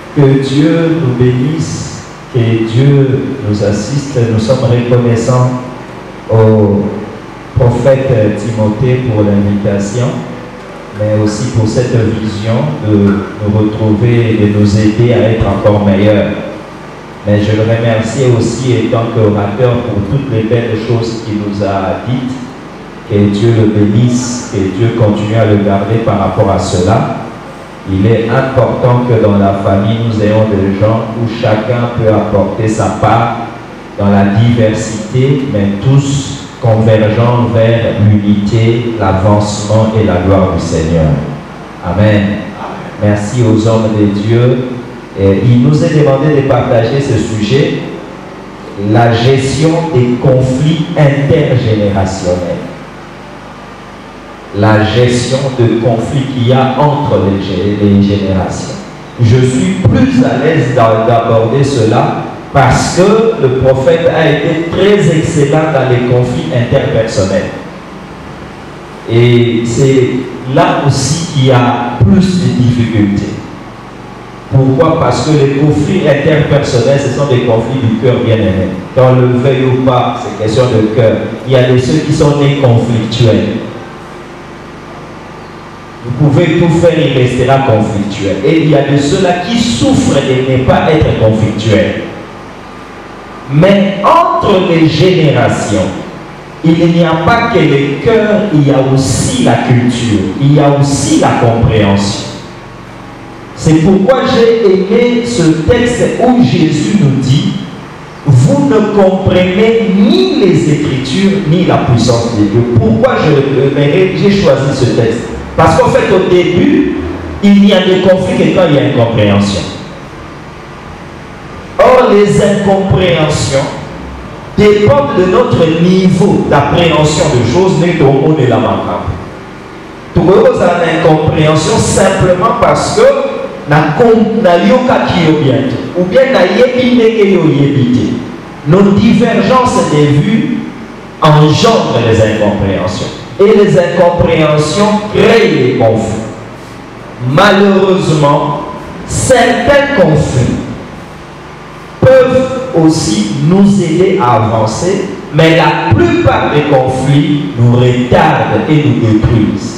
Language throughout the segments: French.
Que Dieu nous bénisse, que Dieu nous assiste. Nous sommes reconnaissants au prophète Timothée pour l'invitation, mais aussi pour cette vision de nous retrouver et de nous aider à être encore meilleurs. Mais je le remercie aussi en tant qu'orateur pour toutes les belles choses qu'il nous a dites. Que Dieu le bénisse, que Dieu continue à le garder par rapport à cela. Il est important que dans la famille, nous ayons des gens où chacun peut apporter sa part dans la diversité, mais tous convergeant vers l'unité, l'avancement et la gloire du Seigneur. Amen. Merci aux hommes de Dieu. Et il nous est demandé de partager ce sujet, la gestion des conflits intergénérationnels. La gestion de conflits qu'il y a entre les générations. Je suis plus à l'aise d'aborder cela parce que le prophète a été très excellent dans les conflits interpersonnels. Et c'est là aussi qu'il y a plus de difficultés. Pourquoi? Parce que les conflits interpersonnels, ce sont des conflits du cœur bien-aimé. Qu'on le veuille ou pas, c'est question de cœur. Il y a ceux qui sont nés conflictuels. Vous pouvez tout faire, il restera conflictuel. Et il y a de ceux-là qui souffrent de ne pas être conflictuels. Mais entre les générations, il n'y a pas que les cœurs, il y a aussi la culture, il y a aussi la compréhension. C'est pourquoi j'ai aimé ce texte où Jésus nous dit: vous ne comprenez ni les Écritures ni la puissance de Dieu. Pourquoi j'ai choisi ce texte? Parce qu'en fait, au début, il n'y a de conflit que quand il y a incompréhension. Or, les incompréhensions dépendent de notre niveau d'appréhension de choses, mais dont on est la manquable. Tout le monde a une incompréhension simplement parce que ou bien nos divergences de vues engendrent les incompréhensions. Et les incompréhensions créent les conflits. Malheureusement, certains conflits peuvent aussi nous aider à avancer, mais la plupart des conflits nous retardent et nous détruisent.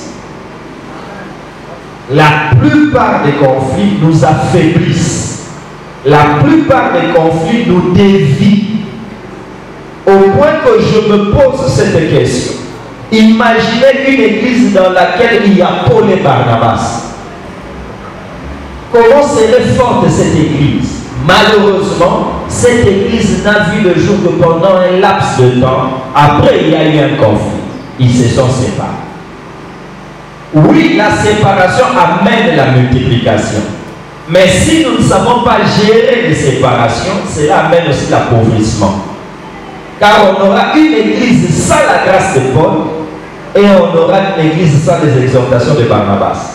La plupart des conflits nous affaiblissent. La plupart des conflits nous dévient. Au point que je me pose cette question. Imaginez une église dans laquelle il y a Paul et Barnabas. Comment serait forte cette église? Malheureusement, cette église n'a vu le jour que pendant un laps de temps. Après, il y a eu un conflit. Ils se sont séparés. Oui, la séparation amène la multiplication. Mais si nous ne savons pas gérer les séparations, cela amène aussi l'appauvrissement. Car on aura une église sans la grâce de Paul et on aura une église sans les exhortations de Barnabas.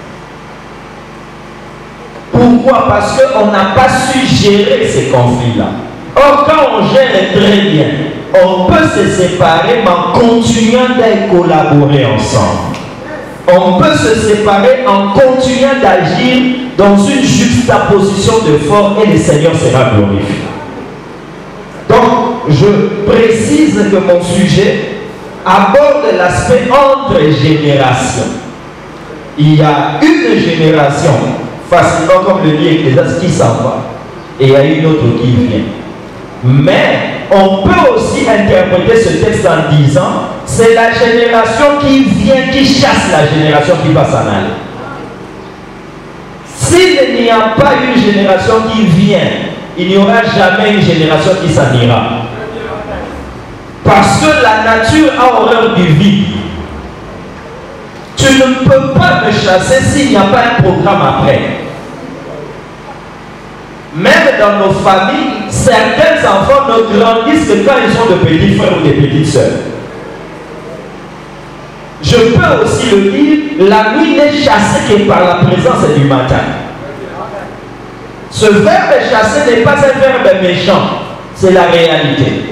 Pourquoi? Parce qu'on n'a pas su gérer ces conflits-là. Or, quand on gère très bien, on peut se séparer mais en continuant d'être collaborer ensemble. On peut se séparer en continuant d'agir dans une juxtaposition de force et le Seigneur sera glorifié. Donc, je précise que mon sujet aborde l'aspect entre générations. Il y a une génération, facilement comme le dit Ecclésiaste, qui s'en va, et il y a une autre qui vient. Mais on peut aussi interpréter ce texte en disant: c'est la génération qui vient qui chasse la génération qui va s'en aller. S'il n'y a pas une génération qui vient, il n'y aura jamais une génération qui s'en ira. Parce que la nature a horreur du vide. Tu ne peux pas me chasser s'il n'y a pas un programme après. Même dans nos familles, certains enfants ne grandissent que quand ils sont de petits frères ou de petites sœurs. Je peux aussi le dire, la nuit n'est chassée que par la présence du matin. Ce verbe chasser n'est pas un verbe méchant, c'est la réalité.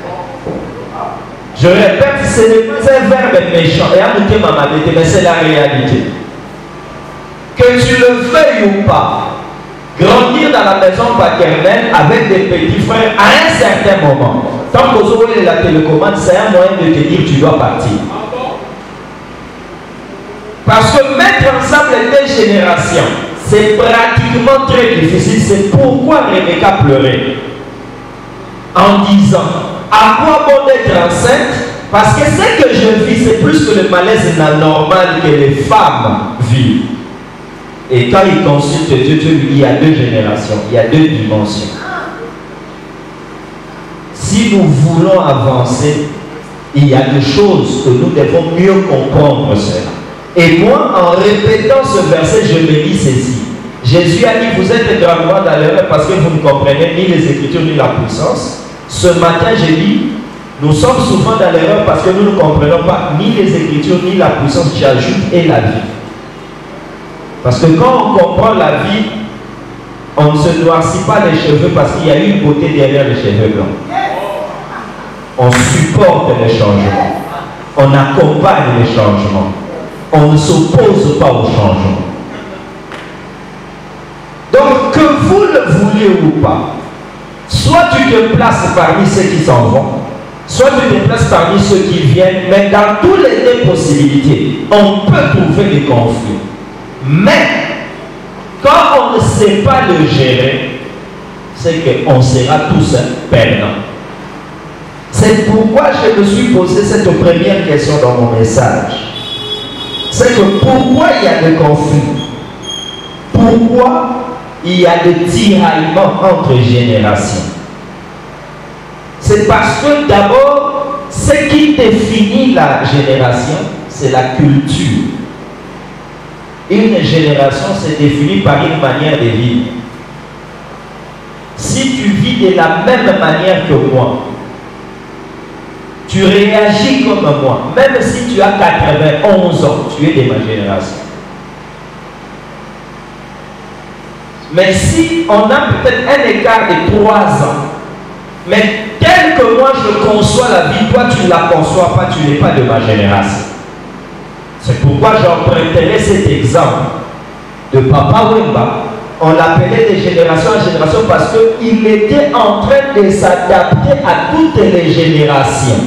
Je répète, ce n'est pas un verbe méchant, mais c'est la réalité. Que tu le veuilles ou pas, Grandir dans la maison paternelle avec des petits frères à un certain moment. Tant que vous avez la télécommande, c'est un moyen de te dire tu dois partir. Parce que mettre ensemble les générations, c'est pratiquement très difficile. C'est pourquoi Rebecca pleurait en disant, à quoi bon d'être enceinte? Parce que ce que je vis, c'est plus que le malaise normal que les femmes vivent. Et quand il consulte Dieu, Dieu lui dit, il y a deux générations, il y a deux dimensions. Si nous voulons avancer, il y a des choses que nous devons mieux comprendre cela. Et moi, en répétant ce verset, je me dis ceci. Jésus a dit, vous êtes gravement dans l'erreur parce que vous ne comprenez ni les Écritures ni la puissance. Ce matin, j'ai dit, nous sommes souvent dans l'erreur parce que nous ne comprenons pas ni les Écritures ni la puissance, j'ajoute, et la vie. Parce que quand on comprend la vie, on ne se noircit pas les cheveux parce qu'il y a une beauté derrière les cheveux blancs. On supporte les changements. On accompagne les changements. On ne s'oppose pas au changement. Donc, que vous le vouliez ou pas, soit tu te places parmi ceux qui s'en vont, soit tu te places parmi ceux qui viennent, mais dans toutes les deux possibilités, on peut trouver des conflits. Mais, quand on ne sait pas le gérer, c'est qu'on sera tous perdants. C'est pourquoi je me suis posé cette première question dans mon message. C'est que pourquoi il y a des conflits? Pourquoi il y a des tiraillements entre générations? C'est parce que d'abord, ce qui définit la génération, c'est la culture. Une génération se définit par une manière de vivre. Si tu vis de la même manière que moi, tu réagis comme moi, même si tu as 91 ans, tu es de ma génération. Mais si on a peut-être un écart de 3 ans, mais tel que moi je conçois la vie, toi tu ne la conçois pas, tu n'es pas de ma génération. C'est pourquoi j'emprunterai cet exemple de Papa Wemba. On l'appelait de génération en génération parce qu'il était en train de s'adapter à toutes les générations.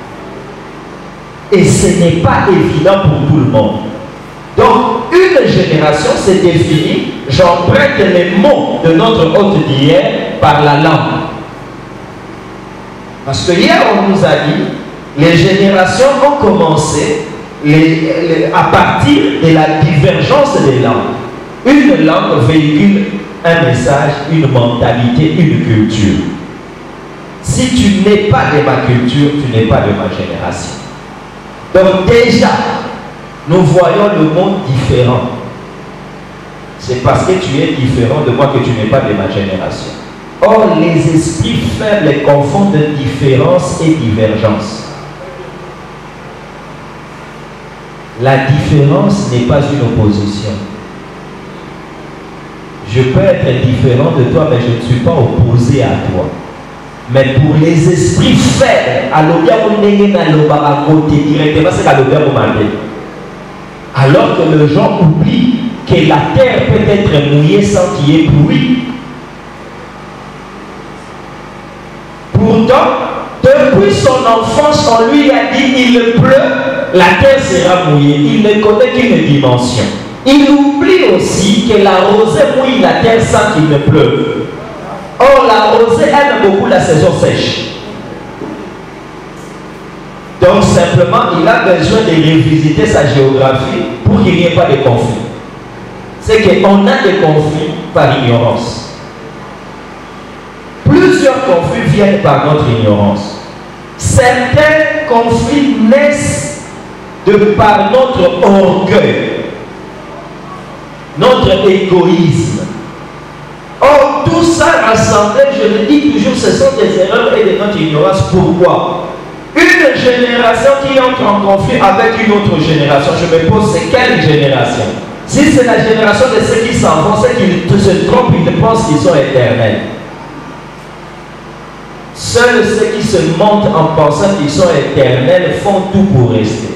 Et ce n'est pas évident pour tout le monde. Donc, une génération se définit, j'emprunte les mots de notre hôte d'hier par la langue. Parce que hier, on nous a dit, les générations ont commencé à partir de la divergence des langues. Une langue véhicule un message, une mentalité, une culture. Si tu n'es pas de ma culture, tu n'es pas de ma génération. Donc déjà, nous voyons le monde différent. C'est parce que tu es différent de moi que tu n'es pas de ma génération. Or, les esprits faibles confondent différence et divergence. La différence n'est pas une opposition. Je peux être différent de toi, mais je ne suis pas opposé à toi. Mais pour les esprits faibles, alors que les gens oublient que la terre peut être mouillée sans qu'il y ait pluie. Pourtant, depuis son enfance, on lui a dit il pleut, la terre sera mouillée. Il ne connaît qu'une dimension. Il oublie aussi que la rosée mouille la terre sans qu'il ne pleuve. Or, la rosée aime beaucoup la saison sèche. Donc, simplement, il a besoin de revisiter sa géographie pour qu'il n'y ait pas de conflit. C'est qu'on a des conflits par ignorance. Plusieurs conflits viennent par notre ignorance. Certains conflits naissent de par notre orgueil, notre égoïsme. Or, tout ça rassemblé, je le dis toujours, ce sont des erreurs et de notre ignorance. Pourquoi? Une génération qui entre en conflit avec une autre génération, je me pose, c'est quelle génération? Si c'est la génération de ceux qui s'en vont, ceux qui se trompent, ils pensent qu'ils sont éternels. Seuls ceux qui se montent en pensant qu'ils sont éternels font tout pour rester.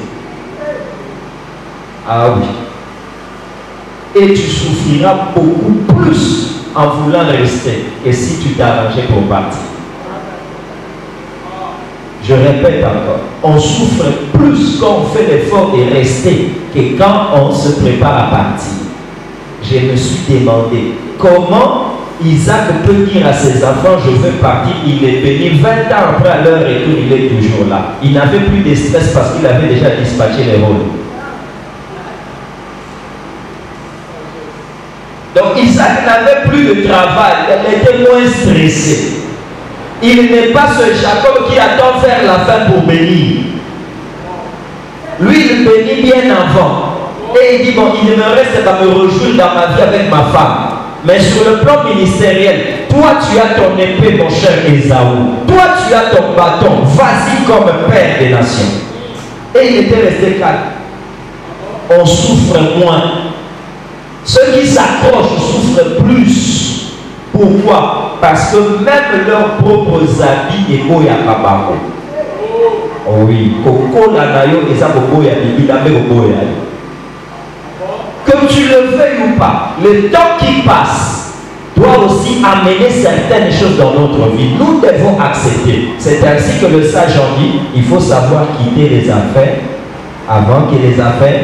Ah oui. Et tu souffriras beaucoup plus en voulant rester que si tu t'arrangeais pour partir. Je répète encore, on souffre plus quand on fait l'effort de rester que quand on se prépare à partir. Je me suis demandé comment Isaac peut dire à ses enfants, je veux partir, il est béni. 20 ans après, à leur retour, il est toujours là. Il n'avait plus de stress parce qu'il avait déjà dispatché les rôles. Donc Isaac n'avait plus de travail, il était moins stressé. Il n'est pas ce Jacob qui attend faire la fin pour bénir. Lui, il bénit bien avant. Et il dit, bon, il ne me reste qu'à me réjouir dans ma vie avec ma femme. Mais sur le plan ministériel, toi tu as ton épée, mon cher Ésaü. Toi tu as ton bâton. Vas-y comme père des nations. Et il était resté calme. On souffre moins. Ceux qui s'accrochent souffrent plus. Pourquoi? Parce que même leurs propres habits et boya kabako. Oh oui, koko la nayo et ça boya bibi la boya. Que tu le veuilles ou pas, le temps qui passe doit aussi amener certaines choses dans notre vie. Nous devons accepter. C'est ainsi que le sage en dit, il faut savoir quitter les affaires avant que les affaires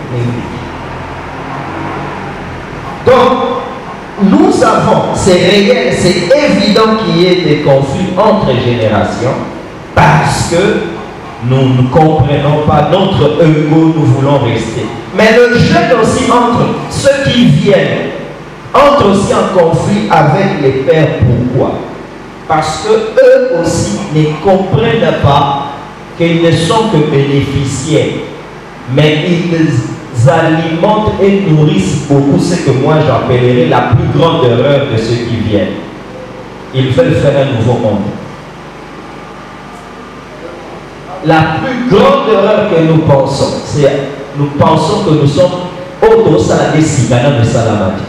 donc, nous avons, c'est réel, c'est évident qu'il y ait des conflits entre générations parce que nous ne comprenons pas notre ego, nous voulons rester. Mais le jeune aussi entre ceux qui viennent, entre aussi en conflit avec les pères. Pourquoi? Parce que eux aussi ne comprennent pas qu'ils ne sont que bénéficiaires, mais ils alimentent et nourrissent beaucoup ce que moi j'appellerais la plus grande erreur de ceux qui viennent. Ils veulent faire un nouveau monde. La plus grande erreur que nous pensons, c'est nous pensons que nous sommes auto-saladés sigana de salamati.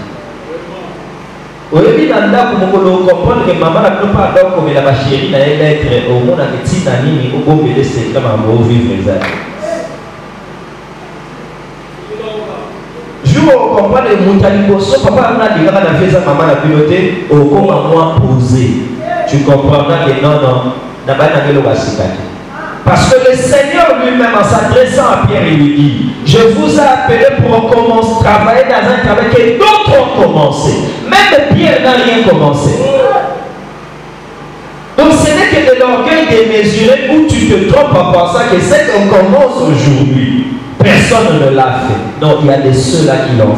Oui, vous comprendre que maman n'a pas d'or comme la chérie n'a être au monde avec Tinani ou au bébé c'est comme un beau vivre les années. Je vous comprends les moutalibosso, papa n'a dit la fait ça, maman la piloté au comment moi posé. Tu comprendras que non, n'a pas d'agréé le basicati. Parce que le Seigneur lui-même, en s'adressant à Pierre, il lui dit, je vous ai appelé pour commencer, travailler dans un travail que d'autres ont commencé. Même Pierre n'a rien commencé. Donc ce n'est que de l'orgueil démesuré où tu te trompes en pensant que ce qu'on commence aujourd'hui, personne ne l'a fait. Non, il y a des ceux-là qui l'ont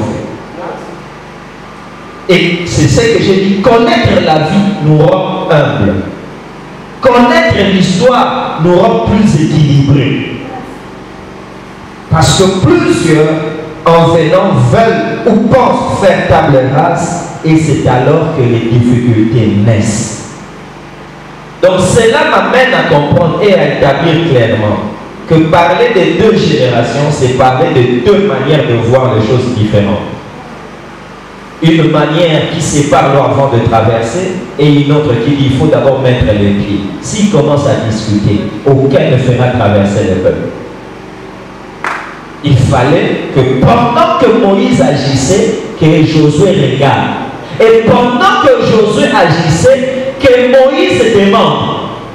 fait. Et c'est ce que j'ai dit, connaître la vie nous rend humbles. Connaître l'histoire nous rend plus équilibrés. Parce que plusieurs, en venant, veulent ou pensent faire table rase, et c'est alors que les difficultés naissent. Donc cela m'amène à comprendre et à établir clairement que parler des deux générations, c'est parler de deux manières de voir les choses différentes. Une manière qui sépare l'eau avant de traverser et une autre qui dit qu'il faut d'abord mettre les pieds. S'il commence à discuter, aucun ne fera traverser le peuple. Il fallait que pendant que Moïse agissait, que Josué regarde. Et pendant que Josué agissait, que Moïse demande.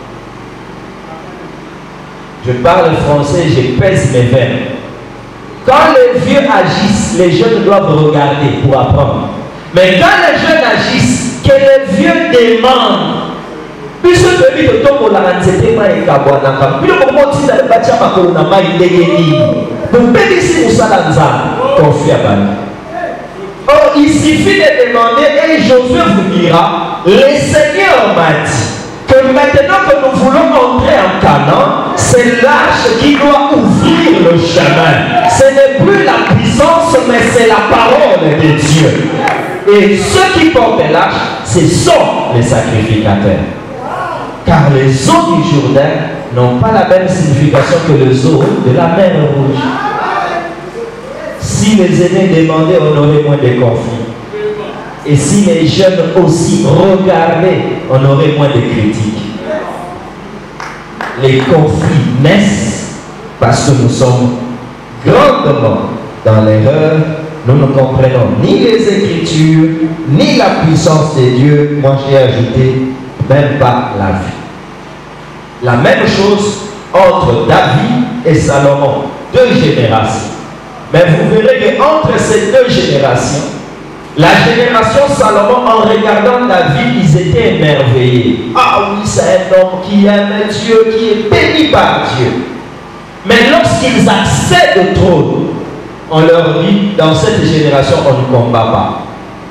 Je parle français, je pèse mes verbes. Quand les vieux agissent, les jeunes doivent regarder pour apprendre. Mais quand les jeunes agissent, que les vieux demandent. Puisque celui de Tomo la c'était pas un kabouanaka. Puis le moment où tu as bâti à ma colonne, il est gagné. Vous pouvez ici où ça l'a confié à Bani. Or, il suffit de demander et Josué vous dira, le Seigneur m'a dit que maintenant que nous voulons entrer en Canaan, c'est l'arche qui doit ouvrir le chemin. Ce n'est plus la puissance, mais c'est la parole de Dieu. Et ceux qui portent l'arche, ce sont les sacrificateurs. Car les eaux du Jourdain n'ont pas la même signification que les eaux de la mer Rouge. Si les aînés demandaient, on aurait moins de conflits. Et si les jeunes aussi regardaient, on aurait moins de critiques. Les conflits naissent parce que nous sommes grandement dans l'erreur nous ne comprenons ni les Écritures, ni la puissance de Dieu. Moi, j'ai ajouté, même pas la vie. La même chose entre David et Salomon, deux générations. Mais vous verrez qu'entre ces deux générations, la génération Salomon, en regardant David, ils étaient émerveillés. Ah oui, c'est un homme qui aime Dieu, qui est béni par Dieu. Mais lorsqu'ils accèdent au trône, on leur dit, dans cette génération, on ne combat pas.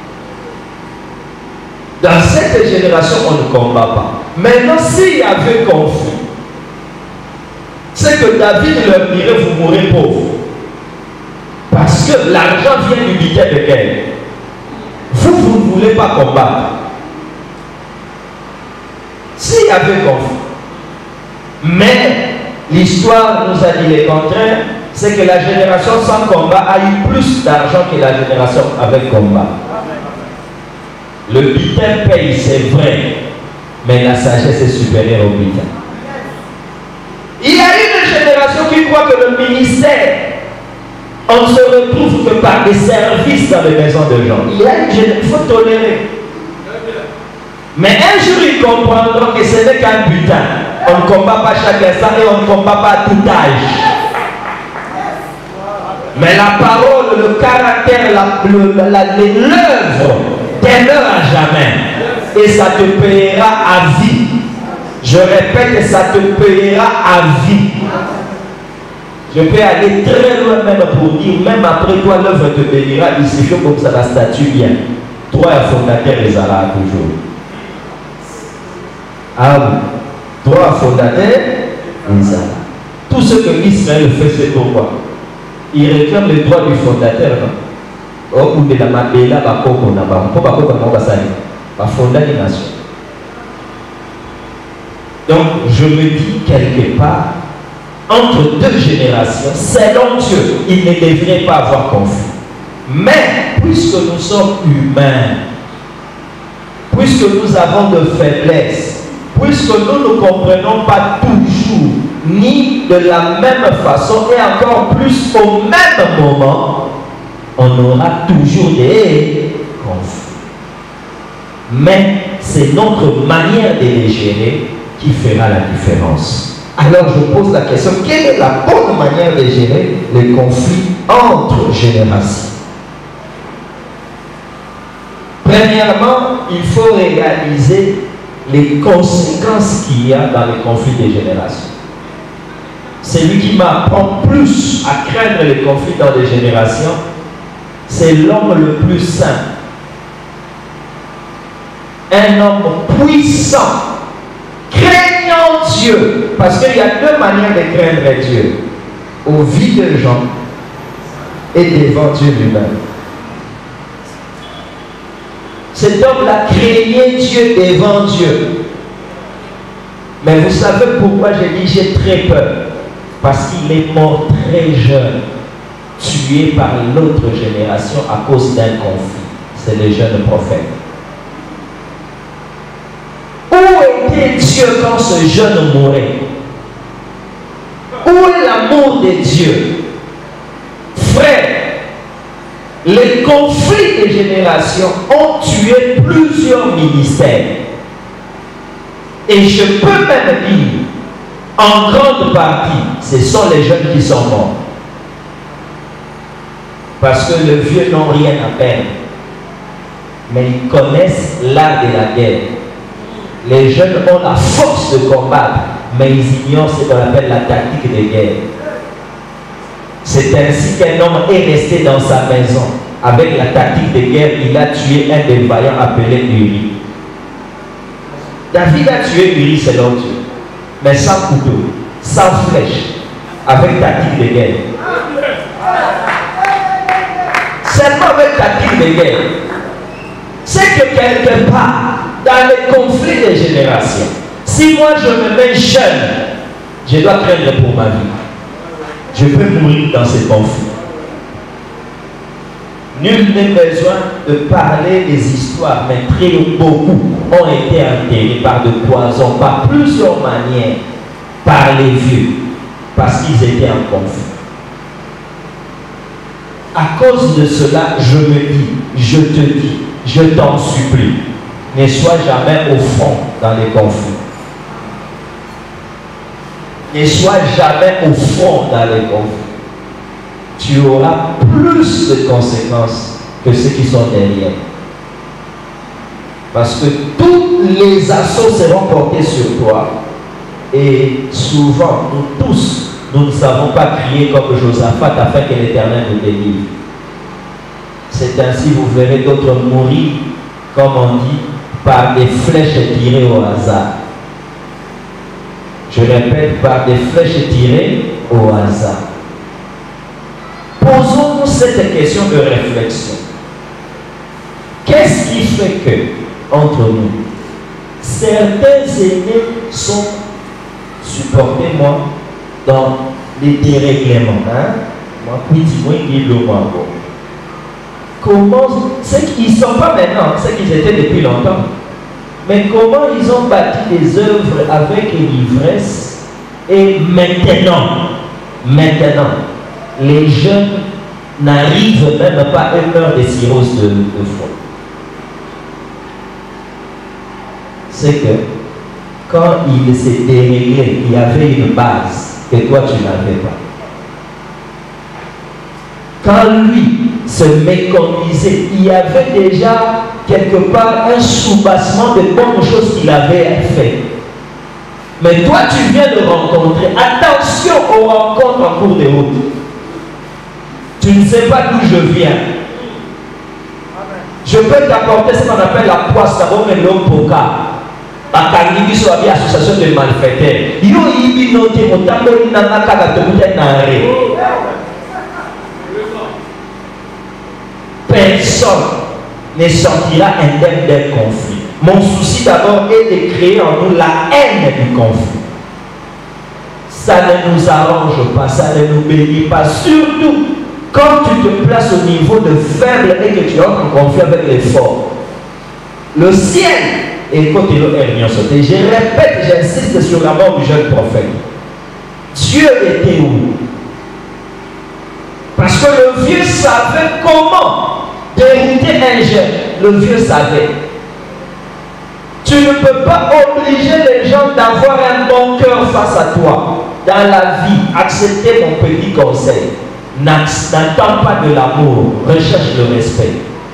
Dans cette génération, on ne combat pas. Maintenant, s'il y avait conflit, c'est que David leur dirait, vous mourrez pauvre. Parce que l'argent vient du butin de guerre. Vous ne voulez pas combattre. S'il y avait conflit. Mais l'histoire nous a dit le contraire, c'est que la génération sans combat a eu plus d'argent que la génération avec combat. Le butin paye, c'est vrai, mais la sagesse est supérieure au butin. Il y a une génération qui croit que le ministère, on ne se retrouve que par des services dans les maisons de gens. Il y a une génération, il faut tolérer. Mais un jour, ils comprendront que ce n'est qu'un butin. On ne combat pas chaque instant et on ne combat pas à tout âge. Mais la parole, le caractère, l'œuvre demeure à jamais. Et ça te payera à vie. Je répète, ça te payera à vie. Je peux aller très loin même pour dire, même après toi, l'œuvre te bénira. Il se fait comme ça, la statue vient. Toi, fondateur, les aura toujours. Ah oui. Toi, fondateur, les aura. Tout ce que Israël fait, c'est pourquoi il réclame le droit du fondateur. Ou de la mabela, bakoko na ba. Pourquoi bakoko na ba sali? Ba fonda les nations. Donc, je me dis quelque part, entre deux générations, selon Dieu, il ne devrait pas avoir conflit. Mais, puisque nous sommes humains, puisque nous avons de faiblesses, puisque nous ne comprenons pas toujours, ni de la même façon, et encore plus au même moment, on aura toujours des conflits. Mais c'est notre manière de les gérer qui fera la différence. Alors je pose la question, quelle est la bonne manière de gérer les conflits entre générations? Premièrement, il faut réaliser les conséquences qu'il y a dans les conflits des générations. Celui qui m'apprend plus à craindre les conflits dans les générations, c'est l'homme le plus saint. Un homme puissant, craignant Dieu, parce qu'il y a deux manières de craindre Dieu, au vu de gens et devant Dieu lui-même. Cet homme-là craignait Dieu devant Dieu. Mais vous savez pourquoi j'ai dit j'ai très peur? Parce qu'il est mort très jeune, tué par l'autre génération à cause d'un conflit. C'est le jeune prophète. Où était Dieu quand ce jeune mourait? Où est l'amour de Dieu? Frère, les conflits des générations ont tué plusieurs ministères. Et je peux même dire, en grande partie, ce sont les jeunes qui sont morts. Parce que les vieux n'ont rien à perdre. Mais ils connaissent l'art de la guerre. Les jeunes ont la force de combattre, mais ils ignorent ce qu'on appelle la tactique de guerre. C'est ainsi qu'un homme est resté dans sa maison. Avec la tactique de guerre, il a tué un des vaillants appelé Uri. David a tué Uri selon Dieu, mais sans couteau, sans flèche, avec tactique de guerre. Seulement avec tactique de guerre. C'est que quelque part, dans les conflits des générations, si moi je me mets jeune, je dois craindre pour ma vie. Je peux mourir dans ces conflits. Nul n'est besoin de parler des histoires, mais très beaucoup ont été enterrés par de poisons, par plusieurs manières, par les vieux, parce qu'ils étaient en conflit. À cause de cela, je me dis, je te dis, je t'en supplie, ne sois jamais au front dans les conflits. Ne sois jamais au front dans les conflits. Tu auras plus de conséquences que ceux qui sont derrière. Parce que tous les assauts seront portés sur toi. Et souvent, nous tous, nous ne savons pas crier comme Josaphat afin que l'Éternel nous délivre. C'est ainsi, vous verrez d'autres mourir, comme on dit, par des flèches tirées au hasard. Je répète, par des flèches tirées au hasard. Posons-nous cette question de réflexion. Qu'est-ce qui fait que, entre nous, certains aînés sont, supportez-moi, dans les dérèglements, moi, comment, c'est qu'ils ne sont pas maintenant, c'est qu'ils étaient depuis longtemps, mais comment ils ont bâti des œuvres avec l'ivresse, et maintenant, les jeunes n'arrivent même pas à une heure de cirrhose de foie. C'est que quand il s'est déréglé, il y avait une base que toi tu n'avais pas. Quand lui se méconnaissait, il y avait déjà quelque part un soubassement de bonnes choses qu'il avait fait. Mais toi tu viens de rencontrer, attention aux rencontres en cours de route. Tu ne sais pas d'où je viens. Je peux t'apporter ce qu'on appelle la poisse, d'abord mais l'homme poka. Bakangi biso abi association de malfaiteurs. Yo yibi noté motamboli nana kaka tobuta nare. Personne ne sortira indemne d'un conflit. Mon souci d'abord est de créer en nous la haine du conflit. Ça ne nous arrange pas, ça ne nous bénit pas. Surtout quand tu te places au niveau de faible et que tu entres en conflit avec les forts. Le ciel, et quand il est sauté, je répète, j'insiste sur la mort du jeune prophète. Dieu était où? Parce que le vieux savait comment dérouter un jeune. Le vieux savait. Tu ne peux pas obliger les gens d'avoir un bon cœur face à toi. Dans la vie, acceptez mon petit conseil. N'attends pas de l'amour, recherche le respect.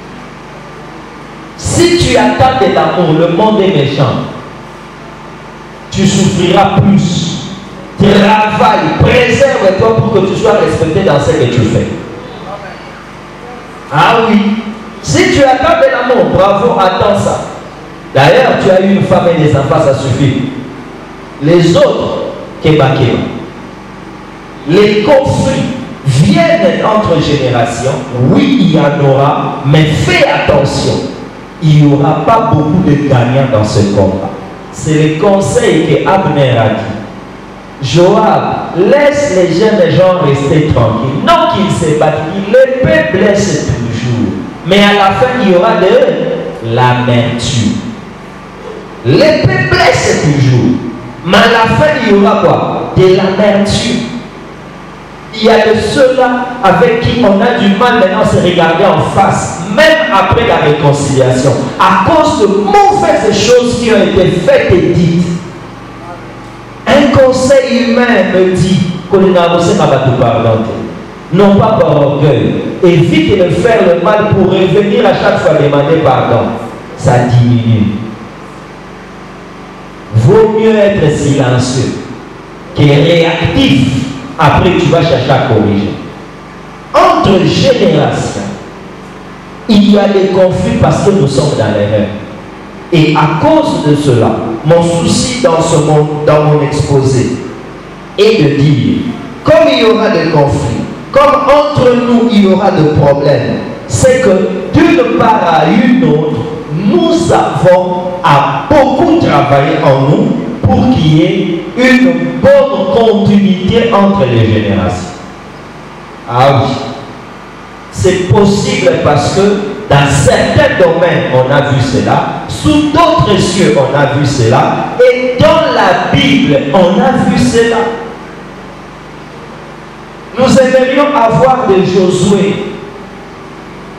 Si tu attends de l'amour, le monde est méchant. Tu souffriras plus. Travaille, préserve-toi pour que tu sois respecté dans ce que tu fais. Ah oui. Si tu attends de l'amour, bravo, attends ça. D'ailleurs, tu as eu une femme et des enfants, ça suffit. Les autres, keba. Les conflits viennent entre générations. Oui, il y en aura, mais fais attention. Il n'y aura pas beaucoup de gagnants dans ce combat. C'est le conseil que Abner a dit. Joab, laisse les jeunes gens rester tranquilles. Non qu'ils se battent, l'épée blesse toujours. Mais à la fin, il y aura de l'amertume. L'épée blesse toujours. Mais à la fin, il y aura quoi? De l'amertume. Il y a de ceux-là avec qui on a du mal maintenant à se regarder en face, même après la réconciliation, à cause de mauvaises choses qui ont été faites et dites. Un conseil humain me dit qu'on a avancé ma bateau pardon. Non pas par orgueil. Évite de faire le mal pour revenir à chaque fois demander pardon. Ça diminue. Vaut mieux être silencieux que réactif. Après, tu vas chercher à corriger. Entre générations, il y a des conflits parce que nous sommes dans l'erreur. Et à cause de cela, mon souci dans ce monde, dans mon exposé, est de dire, comme il y aura des conflits, comme entre nous il y aura des problèmes, c'est que d'une part à une autre, nous avons à beaucoup travailler en nous pour qu'il y ait une bonne continuité entre les générations. Ah oui, c'est possible parce que dans certains domaines on a vu cela, sous d'autres cieux on a vu cela, et dans la Bible on a vu cela. Nous aimerions avoir de Josué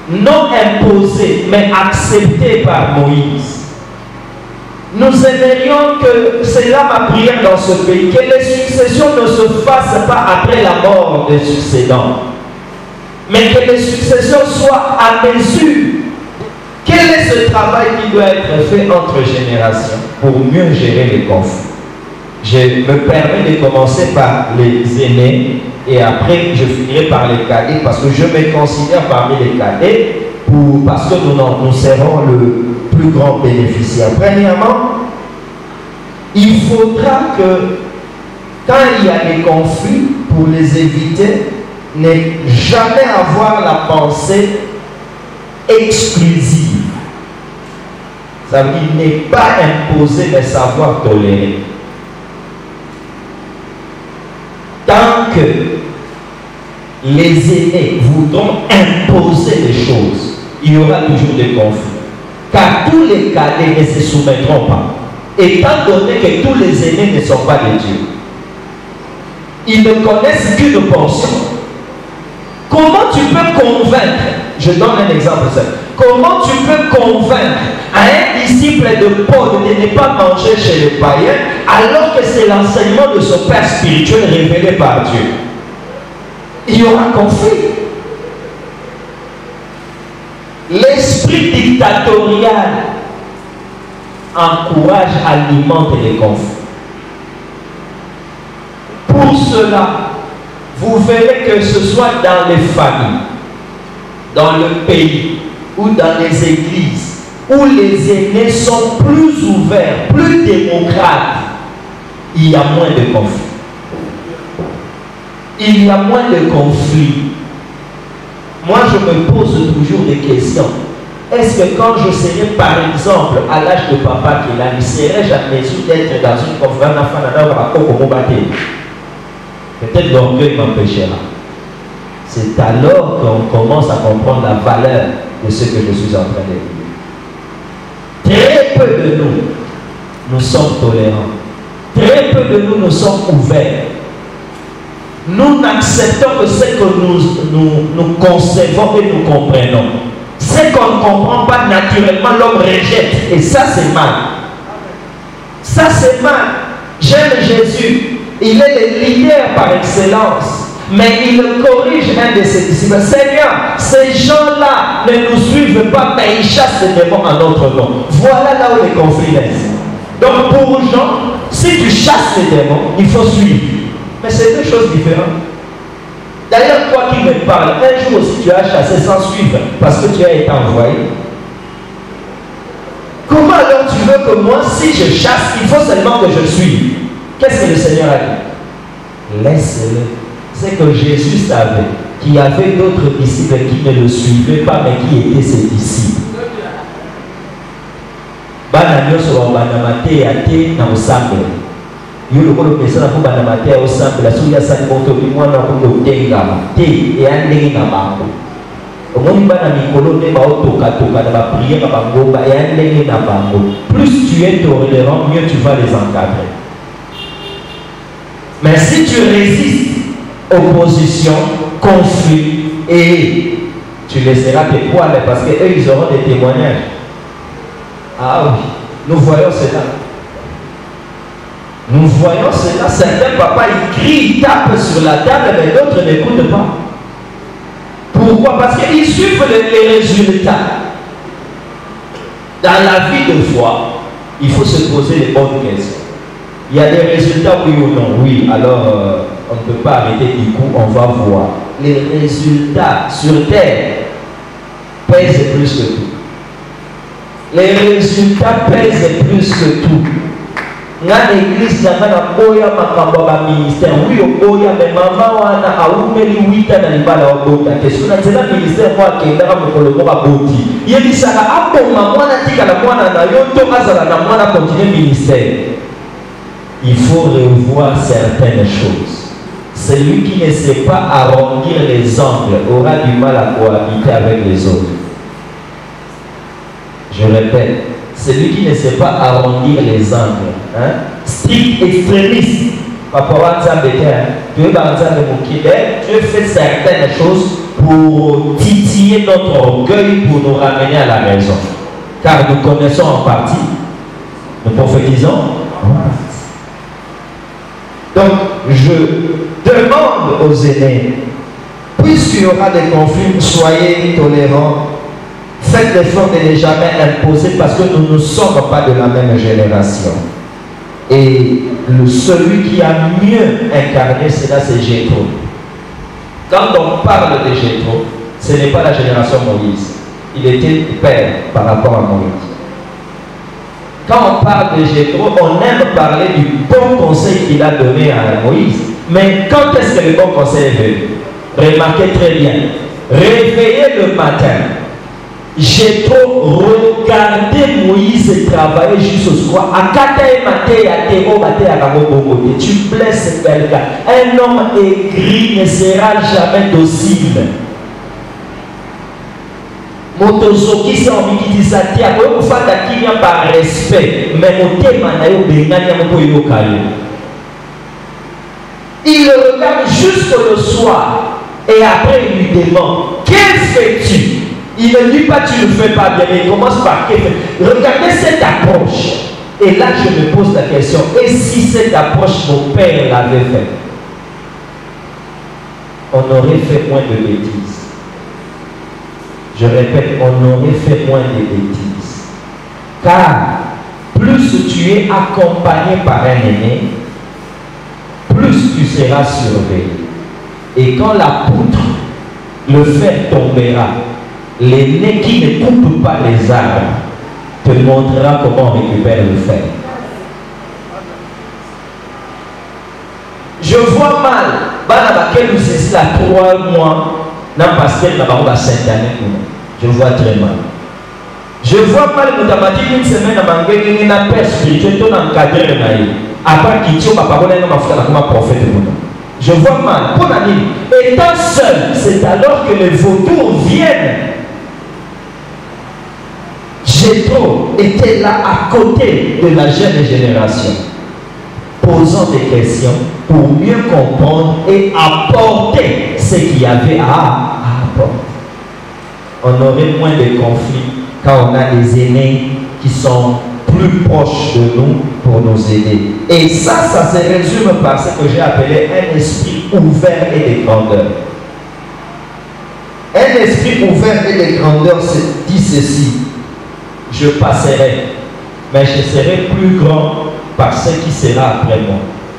non imposée, mais acceptée par Moïse. Nous aimerions que, c'est là ma prière dans ce pays, que les successions ne se fassent pas après la mort des succédants, mais que les successions soient à mesure. Quel est ce travail qui doit être fait entre générations pour mieux gérer les conflits? Je me permets de commencer par les aînés et après je finirai par les cadets parce que je me considère parmi les cadets parce que nous serons le plus grand bénéficiaire. Premièrement, il faudra que quand il y a des conflits, pour les éviter, ne jamais avoir la pensée exclusive. Ça veut dire n'est pas imposer mais savoir tolérer. Tant que les aînés voudront imposer les choses, il y aura toujours des conflits. Car tous les cadets ne se soumettront pas. Étant donné que tous les aînés ne sont pas des dieux, ils ne connaissent qu'une portion. Comment tu peux convaincre, je donne un exemple simple, comment tu peux convaincre un disciple de Paul de ne pas manger chez les païens alors que c'est l'enseignement de son père spirituel révélé par Dieu? Il y aura conflit. L'esprit dictatorial encourage, alimente les conflits. Pour cela, vous verrez que ce soit dans les familles, dans le pays ou dans les églises, où les aînés sont plus ouverts, plus démocrates, il y a moins de conflits. Il y a moins de conflits. Moi, je me pose toujours des questions. Est-ce que quand je serai, par exemple, à l'âge de papa qui est là, serais-je à mesure d'être dans une conférence peut-être l'orgueil m'empêchera. C'est alors qu'on commence à comprendre la valeur de ce que je suis en train de dire. Très peu de nous sommes tolérants. Très peu de nous sommes ouverts. Nous n'acceptons que ce que nous concevons et nous comprenons. Ce qu'on ne comprend pas naturellement, l'homme rejette. Et ça, c'est mal. Ça, c'est mal. J'aime Jésus. Il est le leader par excellence. Mais il corrige un de ses disciples. Seigneur, ces gens-là ne nous suivent pas, mais ils chassent les démons en notre nom. Voilà là où les conflits naissent. Donc pour Jean, si tu chasses les démons, il faut suivre. Mais c'est deux choses différentes. D'ailleurs, toi qui me parles, un jour aussi tu as chassé sans suivre parce que tu as été envoyé. Comment alors tu veux que moi, si je chasse, il faut seulement que je suive? Qu'est-ce que le Seigneur a dit? Laisse-le. C'est que Jésus savait qu'il y avait d'autres disciples qui ne le suivaient pas, mais qui étaient ses disciples. Plus tu es tolérant, mieux tu vas les encadrer. Mais si tu résistes, opposition, conflit, et tu laisseras tes poils parce qu'eux ils auront des témoignages. Ah oui, nous voyons cela. Nous voyons cela. Certains papas ils crient, ils tapent sur la table, mais d'autres n'écoutent pas. Pourquoi? Parce qu'ils suivent les résultats. Dans la vie de foi, il faut se poser les bonnes questions. Il y a des résultats, oui ou non? Oui, alors on ne peut pas arrêter du coup, on va voir. Les résultats sur terre pèsent plus que tout. Les résultats pèsent plus que tout. Dans l'église, il y a un ministère. Oui, mais maman, a ouvert 8 ans dans les balles à Obota. Qu'est-ce que c'est un ministère qui est là pour le mot à Boti? Il dit ça, ah bon, maman, a dit que la moine a eu tout à continuer le ministère. Il faut revoir certaines choses. Celui qui ne sait pas arrondir les angles aura du mal à cohabiter avec les autres. Je répète, celui qui ne sait pas arrondir les angles, hein? Strict extrémiste, tu veux faire certaines choses pour titiller notre orgueil, pour nous ramener à la raison. Car nous connaissons en partie, nous prophétisons en partie. Donc, je demande aux aînés, puisqu'il y aura des conflits, soyez tolérants, faites l'effort de ne jamais imposer parce que nous ne sommes pas de la même génération. Et celui qui a mieux incarné cela, c'est Jétro. Quand on parle de Jétro, ce n'est pas la génération Moïse. Il était père par rapport à Moïse. Quand on parle de Jétro, on aime parler du bon conseil qu'il a donné à Moïse. Mais quand est-ce que le bon conseil est venu? Remarquez très bien. Réveillez le matin. Jétro regardez Moïse travailler jusqu'au soir. Tu blesses quelqu'un. Un homme aigri ne sera jamais docile. Motozoki c'est envie qui dit ça. Par respect. Mais il le regarde jusqu'au soir. Et après il lui demande, que fais-tu? Il ne dit pas tu ne fais pas bien, mais il commence par regardez cette approche. Et là je me pose la question, et si cette approche mon père l'avait fait, on aurait fait moins de bêtises. Je répète, on aurait fait moins de bêtises. Car plus tu es accompagné par un aîné, plus tu seras surveillé. Et quand la poutre, le fer tombera, l'aîné qui ne coupe pas les arbres te montrera comment on récupère le fer. Je vois mal, nous c'est là 3 mois, dans le pasteur, je vois très mal. Je vois mal, nous avons dit une semaine, nous avons père spirituel, nous avons encadré le naïf. Après qu'il tue ma parole, nous avons fait comme prophète. Je vois mal. Pour la nuit, étant seul, c'est alors que les vautours viennent. Jétro était là à côté de la jeune génération, posant des questions pour mieux comprendre et apporter ce qu'il y avait à apporter. On aurait moins de conflits quand on a des aînés qui sont plus proches de nous pour nous aider. Et ça se résume par ce que j'ai appelé un esprit ouvert et de grandeur. Un esprit ouvert et de grandeur dit ceci: je passerai, mais je serai plus grand par ce qui sera après moi.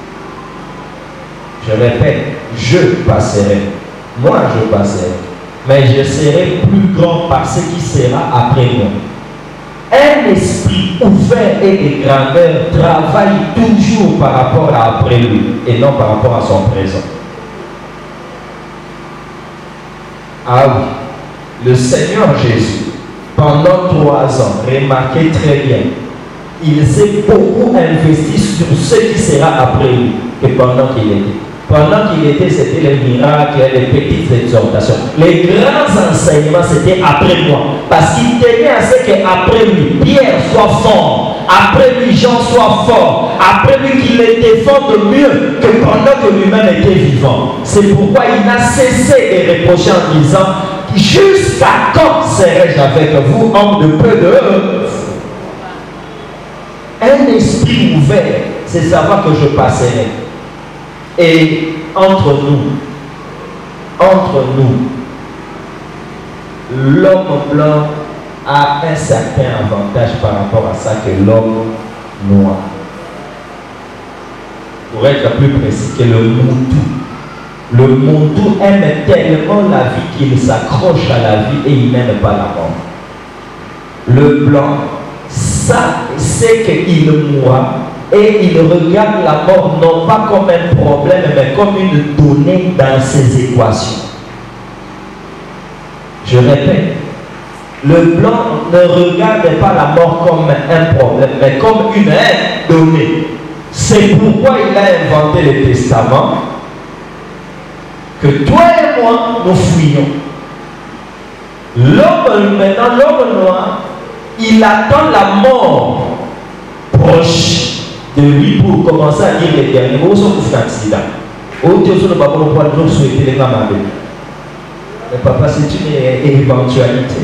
Je répète, je passerai. Moi, je passerai, mais je serai plus grand par ce qui sera après moi. Un esprit ouvert et de grandeur travaille toujours par rapport à après lui et non par rapport à son présent. Ah oui, le Seigneur Jésus, pendant 3 ans, remarquez très bien, il s'est beaucoup investi sur ce qui sera après lui que pendant qu'il était. Pendant qu'il était, c'était les miracles, les petites exhortations. Les grands enseignements, c'était après moi. Parce qu'il tenait à ce qu'après lui, Pierre soit fort. Après lui, Jean soit fort. Après lui, qu'il les défende mieux que pendant que lui-même était vivant. C'est pourquoi il n'a cessé de reprocher en disant: jusqu'à quand serai-je avec vous, homme de peu de... Un esprit ouvert, c'est savoir que je passerai. Et entre nous, l'homme blanc a un certain avantage par rapport à ça que l'homme noir. Pour être plus précis, que le Moutou. Le Moutou aime tellement la vie qu'il s'accroche à la vie et il n'aime pas la mort. Le blanc, ça, c'est qu'il mourra. Et il regarde la mort non pas comme un problème, mais comme une donnée dans ses équations. Je répète, le blanc ne regarde pas la mort comme un problème, mais comme une donnée. C'est pourquoi il a inventé le testament, que toi et moi, nous fuyons. L'homme, maintenant, l'homme noir, il attend la mort proche de lui pour commencer à dire les derniers mots. Où sont les accidents? Où tu es sur le bâton pour souhaiter les mamans? Mais papa, c'est une éventualité.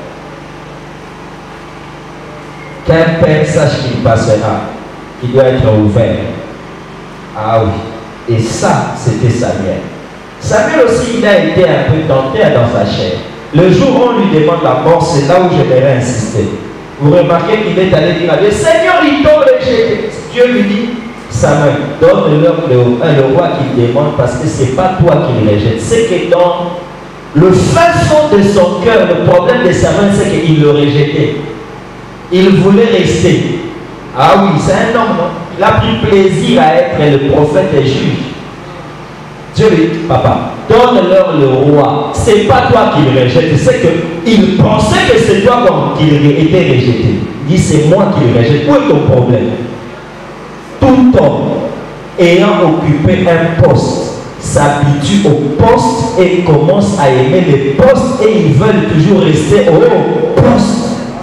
Qu'un père sache qu'il passera, qu'il doit être ouvert. Ah oui. Et ça, c'était Samuel. Samuel aussi, il a été un peu tenté dans sa chair. Le jour où on lui demande la mort, c'est là où je vais insister. Vous remarquez qu'il est allé dire à Dieu, Seigneur, ils t'ont rejeté. Dieu lui dit, Samuel, donne-leur le roi qu'il demande parce que ce n'est pas toi qui le rejette. C'est que dans le fin fond de son cœur, le problème de Samuel, c'est qu'il le rejetait. Il voulait rester. Ah oui, c'est un homme, non? Il a pris plaisir à être le prophète et juge. Dieu lui dit, papa, donne-leur le roi. Ce n'est pas toi qui le rejette. C'est qu'il pensait que c'est toi qui était rejeté. Il dit, c'est moi qui le rejette. Où est ton problème? Tout homme ayant occupé un poste s'habitue au poste et commence à aimer les postes et ils veulent toujours rester au poste.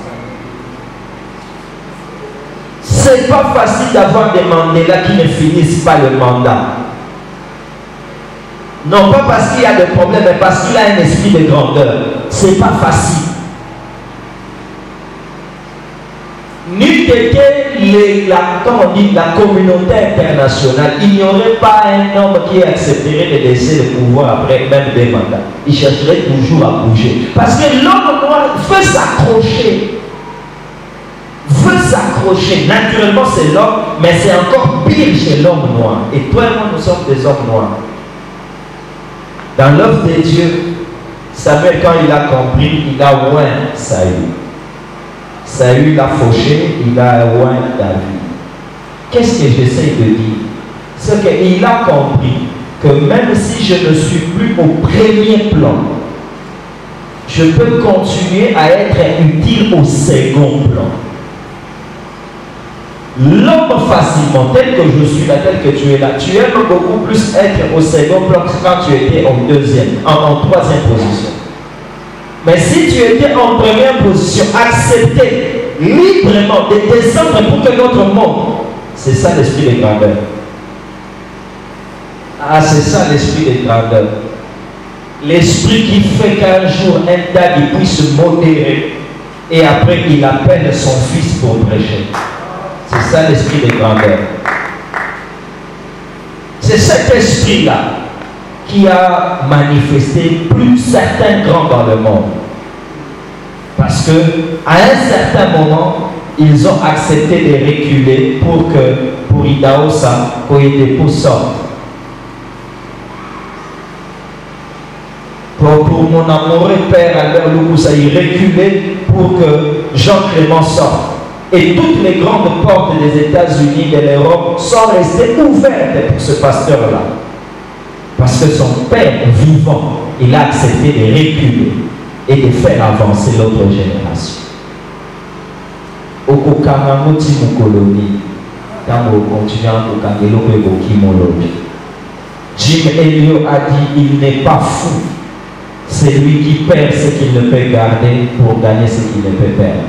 C'est pas facile d'avoir des mandats qui ne finissent pas le mandat. Non pas parce qu'il y a des problèmes, mais parce qu'il a un esprit de grandeur. C'est pas facile. N'eût été la communauté internationale, il n'y aurait pas un homme qui accepterait de laisser le pouvoir après même des mandats. Il chercherait toujours à bouger. Parce que l'homme noir veut s'accrocher. Naturellement, c'est l'homme, mais c'est encore pire chez l'homme noir. Et toi et moi, nous sommes des hommes noirs. Dans l'œuvre de Dieu, Samuel, quand il a compris, il a oint Saül. Saül l'a fauché, il a oint David. Qu'est-ce que j'essaie de dire? C'est qu'il a compris que même si je ne suis plus au premier plan, je peux continuer à être utile au second plan. L'homme facilement, tel que je suis là, tel que tu es là, tu aimes beaucoup plus être au second plan que quand tu étais en troisième position. Mais si tu étais en première position, accepter librement de descendre pour que notre monde, c'est ça l'esprit de grandeur. Ah, c'est ça l'esprit de grandeur. L'esprit qui fait qu'un jour, un tas, il puisse se modérer et après il appelle son fils pour prêcher. C'est ça l'esprit de grandeur. C'est cet esprit-là qui a manifesté plus certains grands dans le monde. Parce que à un certain moment, ils ont accepté de reculer pour Idaosa, pour Idepo sorte. Pour mon amoureux père Albert Lukusa, il reculait pour que Jean Clément sorte. Et toutes les grandes portes des États-Unis, de l'Europe, sont restées ouvertes pour ce pasteur-là. Parce que son père vivant, il a accepté de reculer et de faire avancer l'autre génération. Au Kokamamoti Mukoloni, quand vous continuez à Kokangelo Kimolobi, Jim Elliot a dit il n'est pas fou. C'est lui qui perd ce qu'il ne peut garder pour gagner ce qu'il ne peut perdre.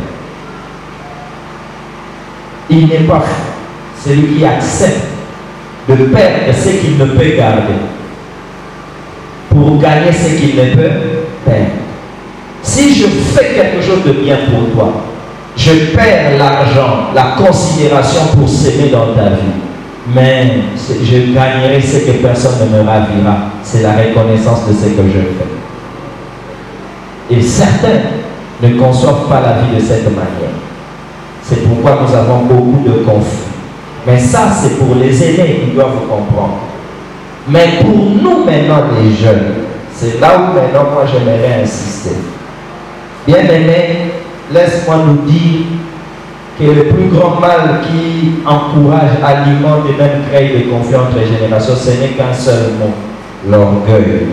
Il n'est pas fou. C'est lui qui accepte de perdre ce qu'il ne peut garder pour gagner ce qu'il ne peut perdre. Si je fais quelque chose de bien pour toi, je perds l'argent, la considération pour s'aimer dans ta vie, mais je gagnerai ce que personne ne me ravira. C'est la reconnaissance de ce que je fais. Et certains ne conçoivent pas la vie de cette manière. C'est pourquoi nous avons beaucoup de conflits. Mais ça, c'est pour les aînés, ils doivent comprendre. Mais pour nous maintenant, les jeunes, c'est là où maintenant moi j'aimerais insister. Bien-aimés, laisse-moi nous dire que le plus grand mal qui encourage, alimente et même crée des conflits entre les générations, ce n'est qu'un seul mot, l'orgueil.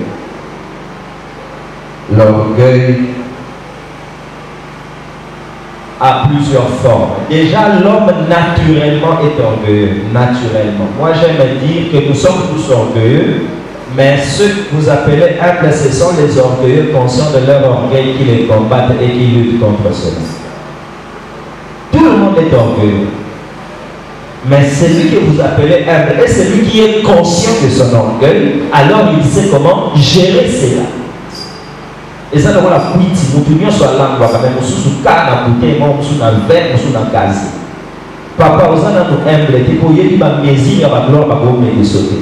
L'orgueil a plusieurs formes. Déjà, l'homme naturellement est orgueilleux. Naturellement. Moi, j'aime dire que nous sommes tous orgueilleux, mais ceux que vous appelez humbles, ce sont les orgueilleux conscients de leur orgueil qui les combattent et qui luttent contre cela. Tout le monde est orgueilleux. Mais celui que vous appelez humble est celui qui est conscient de son orgueil, alors il sait comment gérer cela. Et ça, on a quitté, nous tenions sur la langue, quand même, sous canne, bouteille, sous la verre, sous la case. Papa, vous en nous humble, et pour y aller, ma maison, ma gloire, ma gloire, mais de sauter.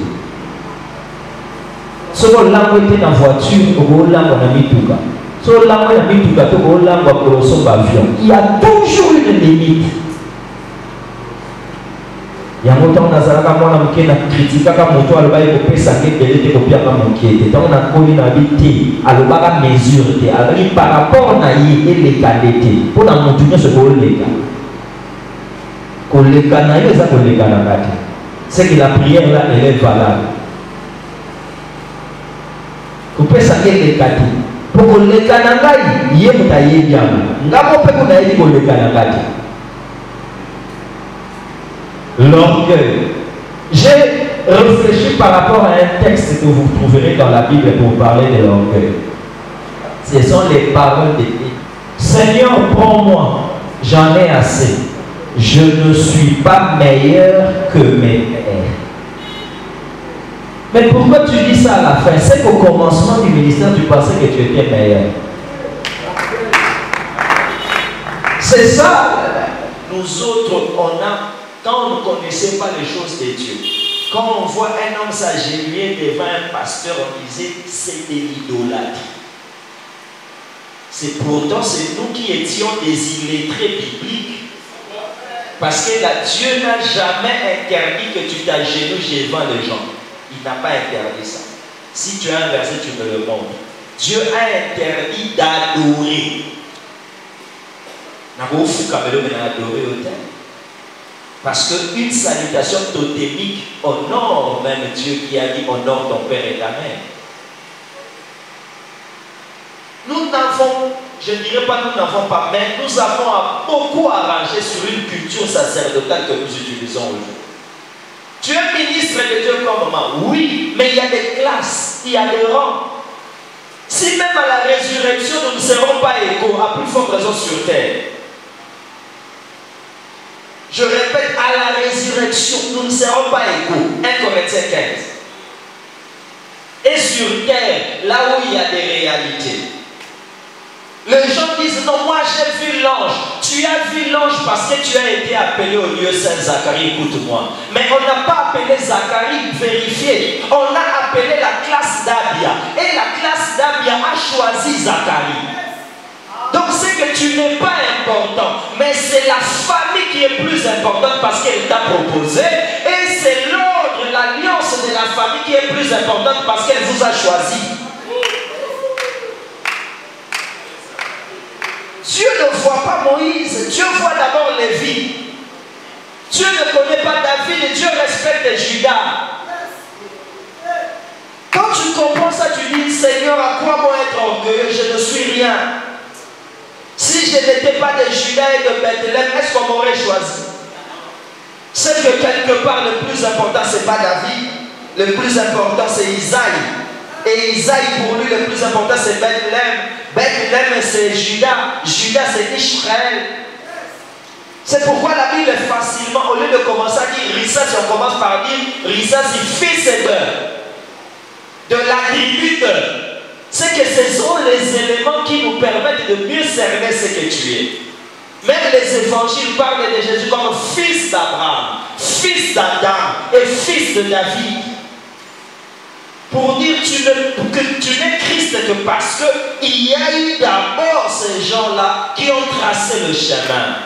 Si on l'a été dans la voiture, on l'a mis tout cas. Si on l'a mis tout cas, on l'a mis dans l'avion. Il y a toujours une limite. Il y a un temps, on a critiqué quand on a fait ça, on a connu la vie, alors on a mesuré, par rapport à les qualités, pour la montagne, ce qu'on les gars. C'est que la prière là, elle est valable. Vous pouvez savoir les qualités. Pour que les Kanangai, il y ait bien. Nous avons fait pour les Kanangai. L'orgueil. J'ai réfléchi par rapport à un texte que vous trouverez dans la Bible pour parler de l'orgueil. Ce sont les paroles de Dieu. Seigneur, prends-moi, j'en ai assez. Je ne suis pas meilleur que mes pères. Mais pourquoi tu dis ça à la fin? C'est qu'au commencement du ministère, tu pensais que tu étais meilleur. C'est ça. Nous autres, quand on ne connaissait pas les choses de Dieu, quand on voit un homme s'agenouiller devant un pasteur, on disait c'est de l'idolâtrie. C'est pourtant c'est nous qui étions des illettrés bibliques. Parce que Dieu n'a jamais interdit que tu t'agenouilles devant les gens. Il n'a pas interdit ça. Si tu as un verset, tu me le montres. Dieu a interdit d'adorer. Parce qu'une salutation totémique honore même Dieu qui a dit honore ton père et ta mère. Nous n'avons, je ne dirais pas nous n'avons pas, mais nous avons beaucoup arrangé sur une culture sacerdotale que nous utilisons aujourd'hui. Tu es ministre de Dieu comme moi, oui, mais il y a des classes, il y a des rangs. Si même à la résurrection nous ne serons pas égaux, à plus forte raison sur terre. Je répète, à la résurrection, nous ne serons pas égaux. 1 Corinthiens 15. Et sur terre, là où il y a des réalités. Les gens disent, non, moi j'ai vu l'ange. Tu as vu l'ange parce que tu as été appelé au lieu saint Zacharie, écoute-moi. Mais on n'a pas appelé Zacharie vérifié. On a appelé la classe d'Abia. Et la classe d'Abia a choisi Zacharie. Donc c'est que tu n'es pas important. Mais c'est la famille qui est plus importante parce qu'elle t'a proposé. Et c'est l'ordre, l'alliance de la famille qui est plus importante parce qu'elle vous a choisi. Dieu ne voit pas Moïse, Dieu voit d'abord Lévi. Dieu ne connaît pas David et Dieu respecte Judas. Quand tu comprends ça, tu dis, Seigneur, à quoi moi être orgueilleux? Je ne suis rien. Si je n'étais pas de Judas et de Bethléem, est-ce qu'on m'aurait choisi? C'est que quelque part, le plus important, ce n'est pas David. Le plus important, c'est Isaïe. Et Isaïe, pour lui, le plus important, c'est Bethléem. Bethléem, c'est Judas. Judas, c'est Israël. C'est pourquoi la Bible est facilement, au lieu de commencer à dire Rissa, si on commence par dire Rissa, c'est fils de la tribu de. C'est que ce sont les éléments qui nous permettent de mieux cerner ce que tu es. Même les évangiles parlent de Jésus comme fils d'Abraham, fils d'Adam et fils de David. Pour dire que tu n'es Christ que parce qu'il y a eu d'abord ces gens-là qui ont tracé le chemin.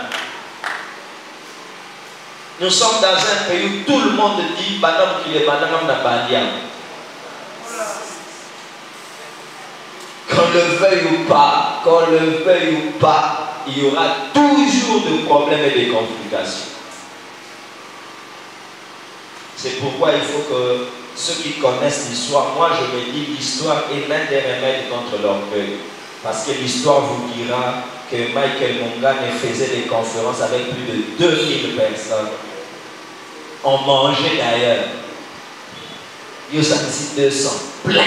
Nous sommes dans un pays où tout le monde dit Madame qui est Madame Nabandia. Qu'on le veuille ou pas, il y aura toujours des problèmes et des complications. C'est pourquoi il faut que ceux qui connaissent l'histoire, moi je me dis l'histoire est l'un des remèdes contre l'orgueil. Parce que l'histoire vous dira que Michael Mongane faisait des conférences avec plus de 2000 personnes. On mangeait d'ailleurs. Il y a 200, plein.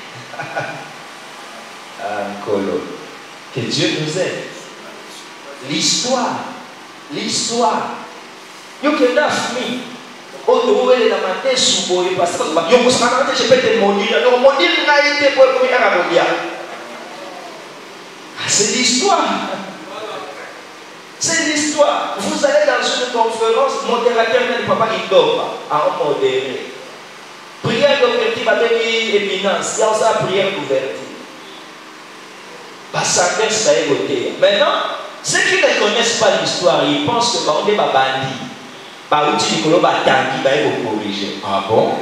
Colo. Que Dieu nous aide. L'histoire. Il y a que 9000. Oh, tu vois, il y a des sous parce que je peux te maudire. Non, maudire n'a été pour le premier à maudire. C'est l'histoire. C'est l'histoire. Vous allez dans une conférence, modérateur même papa il dort pas. En modéré. Prière d'ouverture va devenir éminence. Il y a aussi la prière d'ouverture. Maintenant, ceux qui ne connaissent pas l'histoire, ils pensent que on est bandit. Corriger. Ah bon?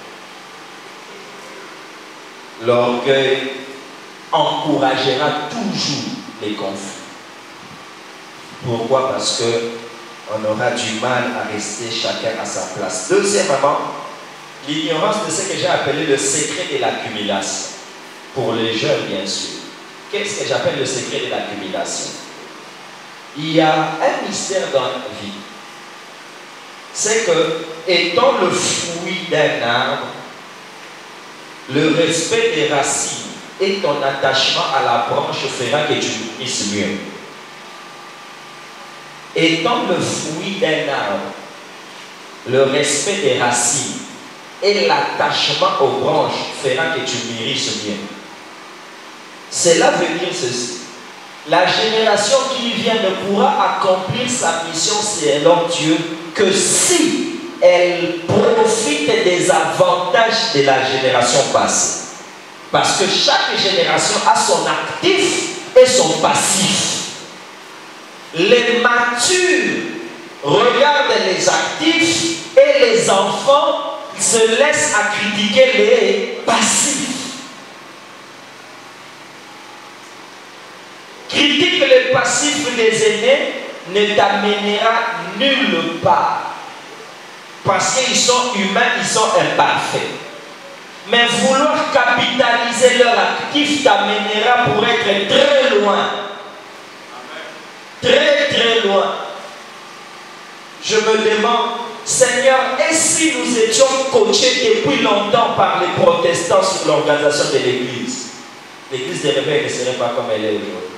L'orgueil encouragera toujours les conflits. Pourquoi? Parce qu'on aura du mal à rester chacun à sa place. Deuxièmement, l'ignorance de ce que j'ai appelé le secret de l'accumulation. Pour les jeunes, bien sûr. Qu'est-ce que j'appelle le secret de l'accumulation? Il y a un mystère dans la vie. C'est que, étant le fruit d'un arbre, le respect des racines et ton attachement à la branche fera que tu puisses mieux. Étant le fruit d'un arbre, le respect des racines et l'attachement aux branches fera que tu mûrisses mieux. Cela veut dire ceci. La génération qui vient ne pourra accomplir sa mission selon Dieu que si elle profite des avantages de la génération passée. Parce que chaque génération a son actif et son passif. Les matures regardent les actifs et les enfants se laissent à critiquer les passifs. Critique les passifs des aînés ne t'amènera nulle part. Parce qu'ils sont humains, ils sont imparfaits. Mais vouloir capitaliser leur actif t'amènera pour être très loin. Très très loin. Je me demande, Seigneur, et si nous étions coachés depuis longtemps par les protestants sur l'organisation de l'Église? L'Église de Réveil ne serait pas comme elle est aujourd'hui.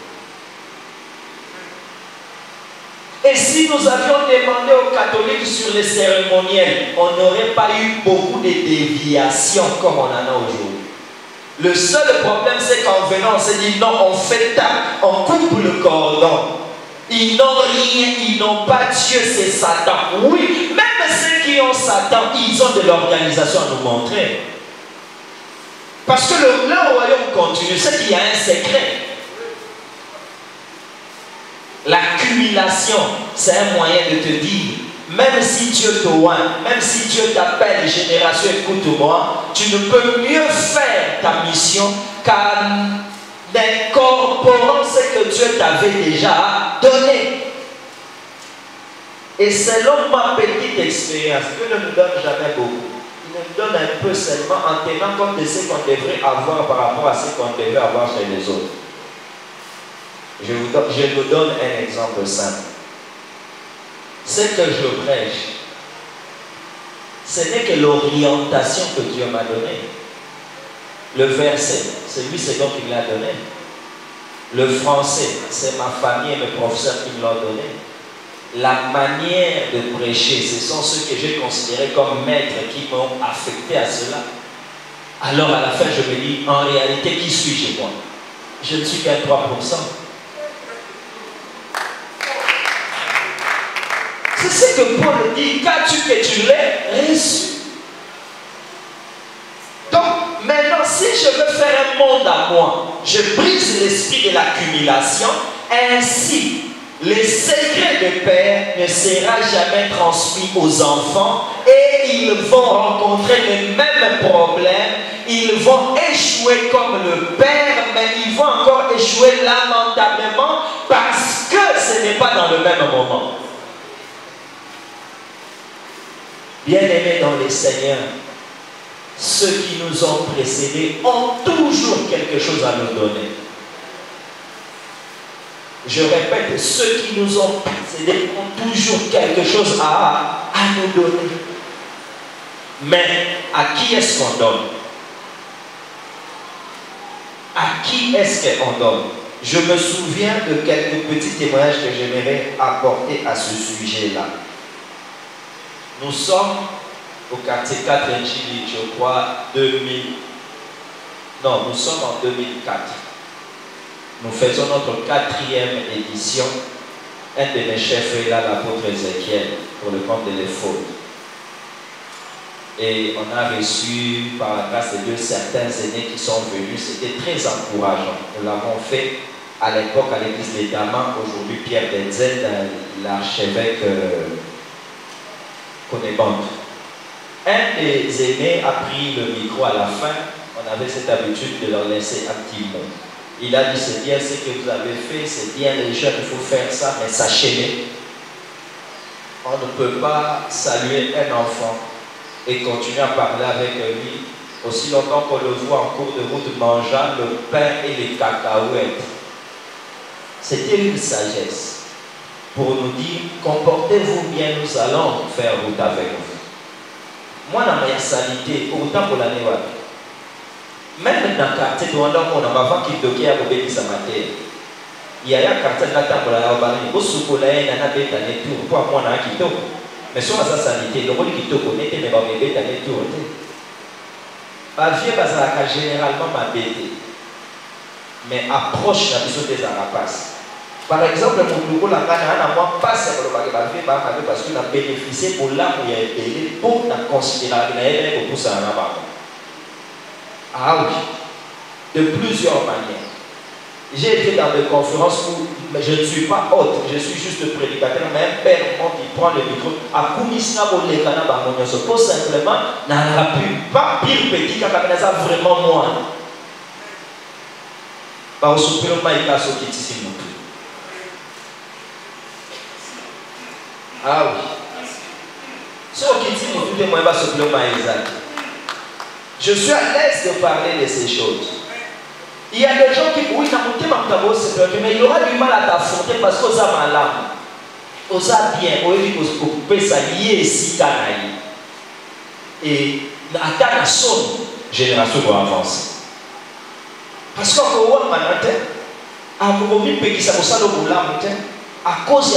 Et si nous avions demandé aux catholiques sur les cérémoniels, on n'aurait pas eu beaucoup de déviations comme on en a aujourd'hui. Le seul problème, c'est qu'en venant, on s'est dit non, on fait ça, on coupe le cordon. Ils n'ont rien, ils n'ont pas Dieu, c'est Satan. Oui, même ceux qui ont Satan, ils ont de l'organisation à nous montrer. Parce que leur royaume continue, c'est qu'il y a un secret. L'accumulation, c'est un moyen de te dire, même si Dieu te oint, même si Dieu t'appelle, génération, écoute-moi, tu ne peux mieux faire ta mission qu'en incorporant ce que Dieu t'avait déjà donné. Et selon ma petite expérience, Dieu ne nous donne jamais beaucoup. Il nous donne un peu seulement en tenant compte de ce qu'on devrait avoir par rapport à ce qu'on devrait avoir chez les autres. Je vous donne un exemple simple. Ce que je prêche, ce n'est que l'orientation que Dieu m'a donnée. Le verset, c'est lui, c'est donc qui me l'a donné. Le français, c'est ma famille et mes professeurs qui me l'ont donné. La manière de prêcher, ce sont ceux que j'ai considérés comme maîtres qui m'ont affecté à cela. Alors à la fin, je me dis, en réalité, qui suis-je moi? Je ne suis qu'à 3%. C'est ce que Paul dit, qu'as-tu que tu l'aies reçu. Donc, maintenant, si je veux faire un monde à moi, je brise l'esprit de l'accumulation, ainsi, les secrets de Père ne sera jamais transmis aux enfants et ils vont rencontrer les mêmes problèmes, ils vont échouer comme le Père, mais ils vont encore échouer lamentablement parce que ce n'est pas dans le même moment. Bien-aimés dans les Seigneurs, ceux qui nous ont précédés ont toujours quelque chose à nous donner. Je répète, ceux qui nous ont précédés ont toujours quelque chose à nous donner. Mais à qui est-ce qu'on donne? À qui est-ce qu'on donne? Je me souviens de quelques petits témoignages que j'aimerais apporter à ce sujet-là. Nous sommes au quartier 4 Njili, je crois, 2000. Non, nous sommes en 2004. Nous faisons notre 4e édition. Un de mes chefs est là, l'apôtre Ézéchiel, pour le compte de l'Éphode. Et on a reçu, par la grâce de Dieu, certains aînés qui sont venus. C'était très encourageant. Nous l'avons fait à l'époque à l'église des Damas, aujourd'hui Pierre Denzel, l'archevêque Conébande. Un des aînés a pris le micro à la fin. On avait cette habitude de leur laisser un petit mot. Il a dit, c'est bien ce que vous avez fait, c'est bien les jeunes, il faut faire ça, mais sachez-le, on ne peut pas saluer un enfant et continuer à parler avec lui aussi longtemps qu'on le voit en cours de route mangeant le pain et les cacahuètes. C'était une sagesse pour nous dire, comportez-vous bien, nous allons faire route avec vous. Moi, dans ma sanité, autant pour l'année, même dans le quartier, on a avant qu'il doque à Bobéki Samaté. Il y a un quartier là pour la Bari, au Soukolé, on a des années tour, pour moi, on a quitté. Mais sur sa sanité, le rôle qui te connaît, mais va bébé années tour. Ma vie est généralement ma bête. Mais approche la vision des arapaces. Par exemple, mon logo, la gana, on a moins passé pour le bagage parce qu'on a bénéficié pour l'âme où il y a été pour la considérer pour ça en avant. Ah oui, de plusieurs manières. J'ai été dans des conférences où je ne suis pas hôte, je suis juste prédicateur, mais un père qui prend le micro, à Koumisna pour les canaux, pour simplement, n'a pas pire petit qu'à ça vraiment moins. Par au super maïka so qui tisse mon plus. Ah oui. Ce qui dit mon plus, moi, va se plaire maïsa. Je suis à l'aise de parler de ces choses. Il y a des gens qui, oui, mais il aura du mal à t'affronter parce qu'on a malade. On a bien, on peut s'allier ici, et attendre son génération pour avancer. Parce qu'on a un à cause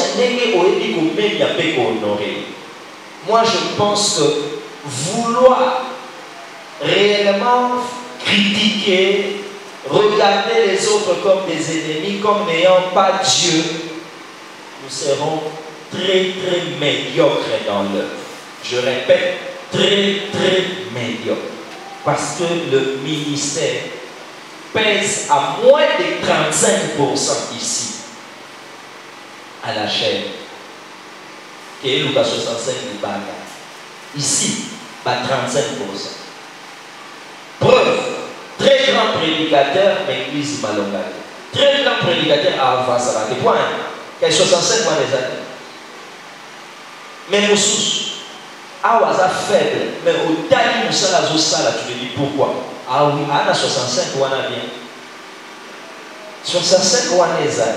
de moi, je pense que vouloir réellement critiquer, regarder les autres comme des ennemis, comme n'ayant pas Dieu, nous serons très médiocres dans l'œuvre. Je répète, très médiocres. Parce que le ministère pèse à moins de 35% ici, à la chaîne. Qui est Lucas 65 du Baga. Ici, pas 35%. Preuve, très grand prédicateur, mais l'église Malonga. Très grand prédicateur à Avansara. Des points, il y a 65 mois des années. Mais Moussous, Awaza faible, mais au Tali Moussala Zosala, tu te dis pourquoi? Ah oui, on a 65 mois bien. 65 mois des années.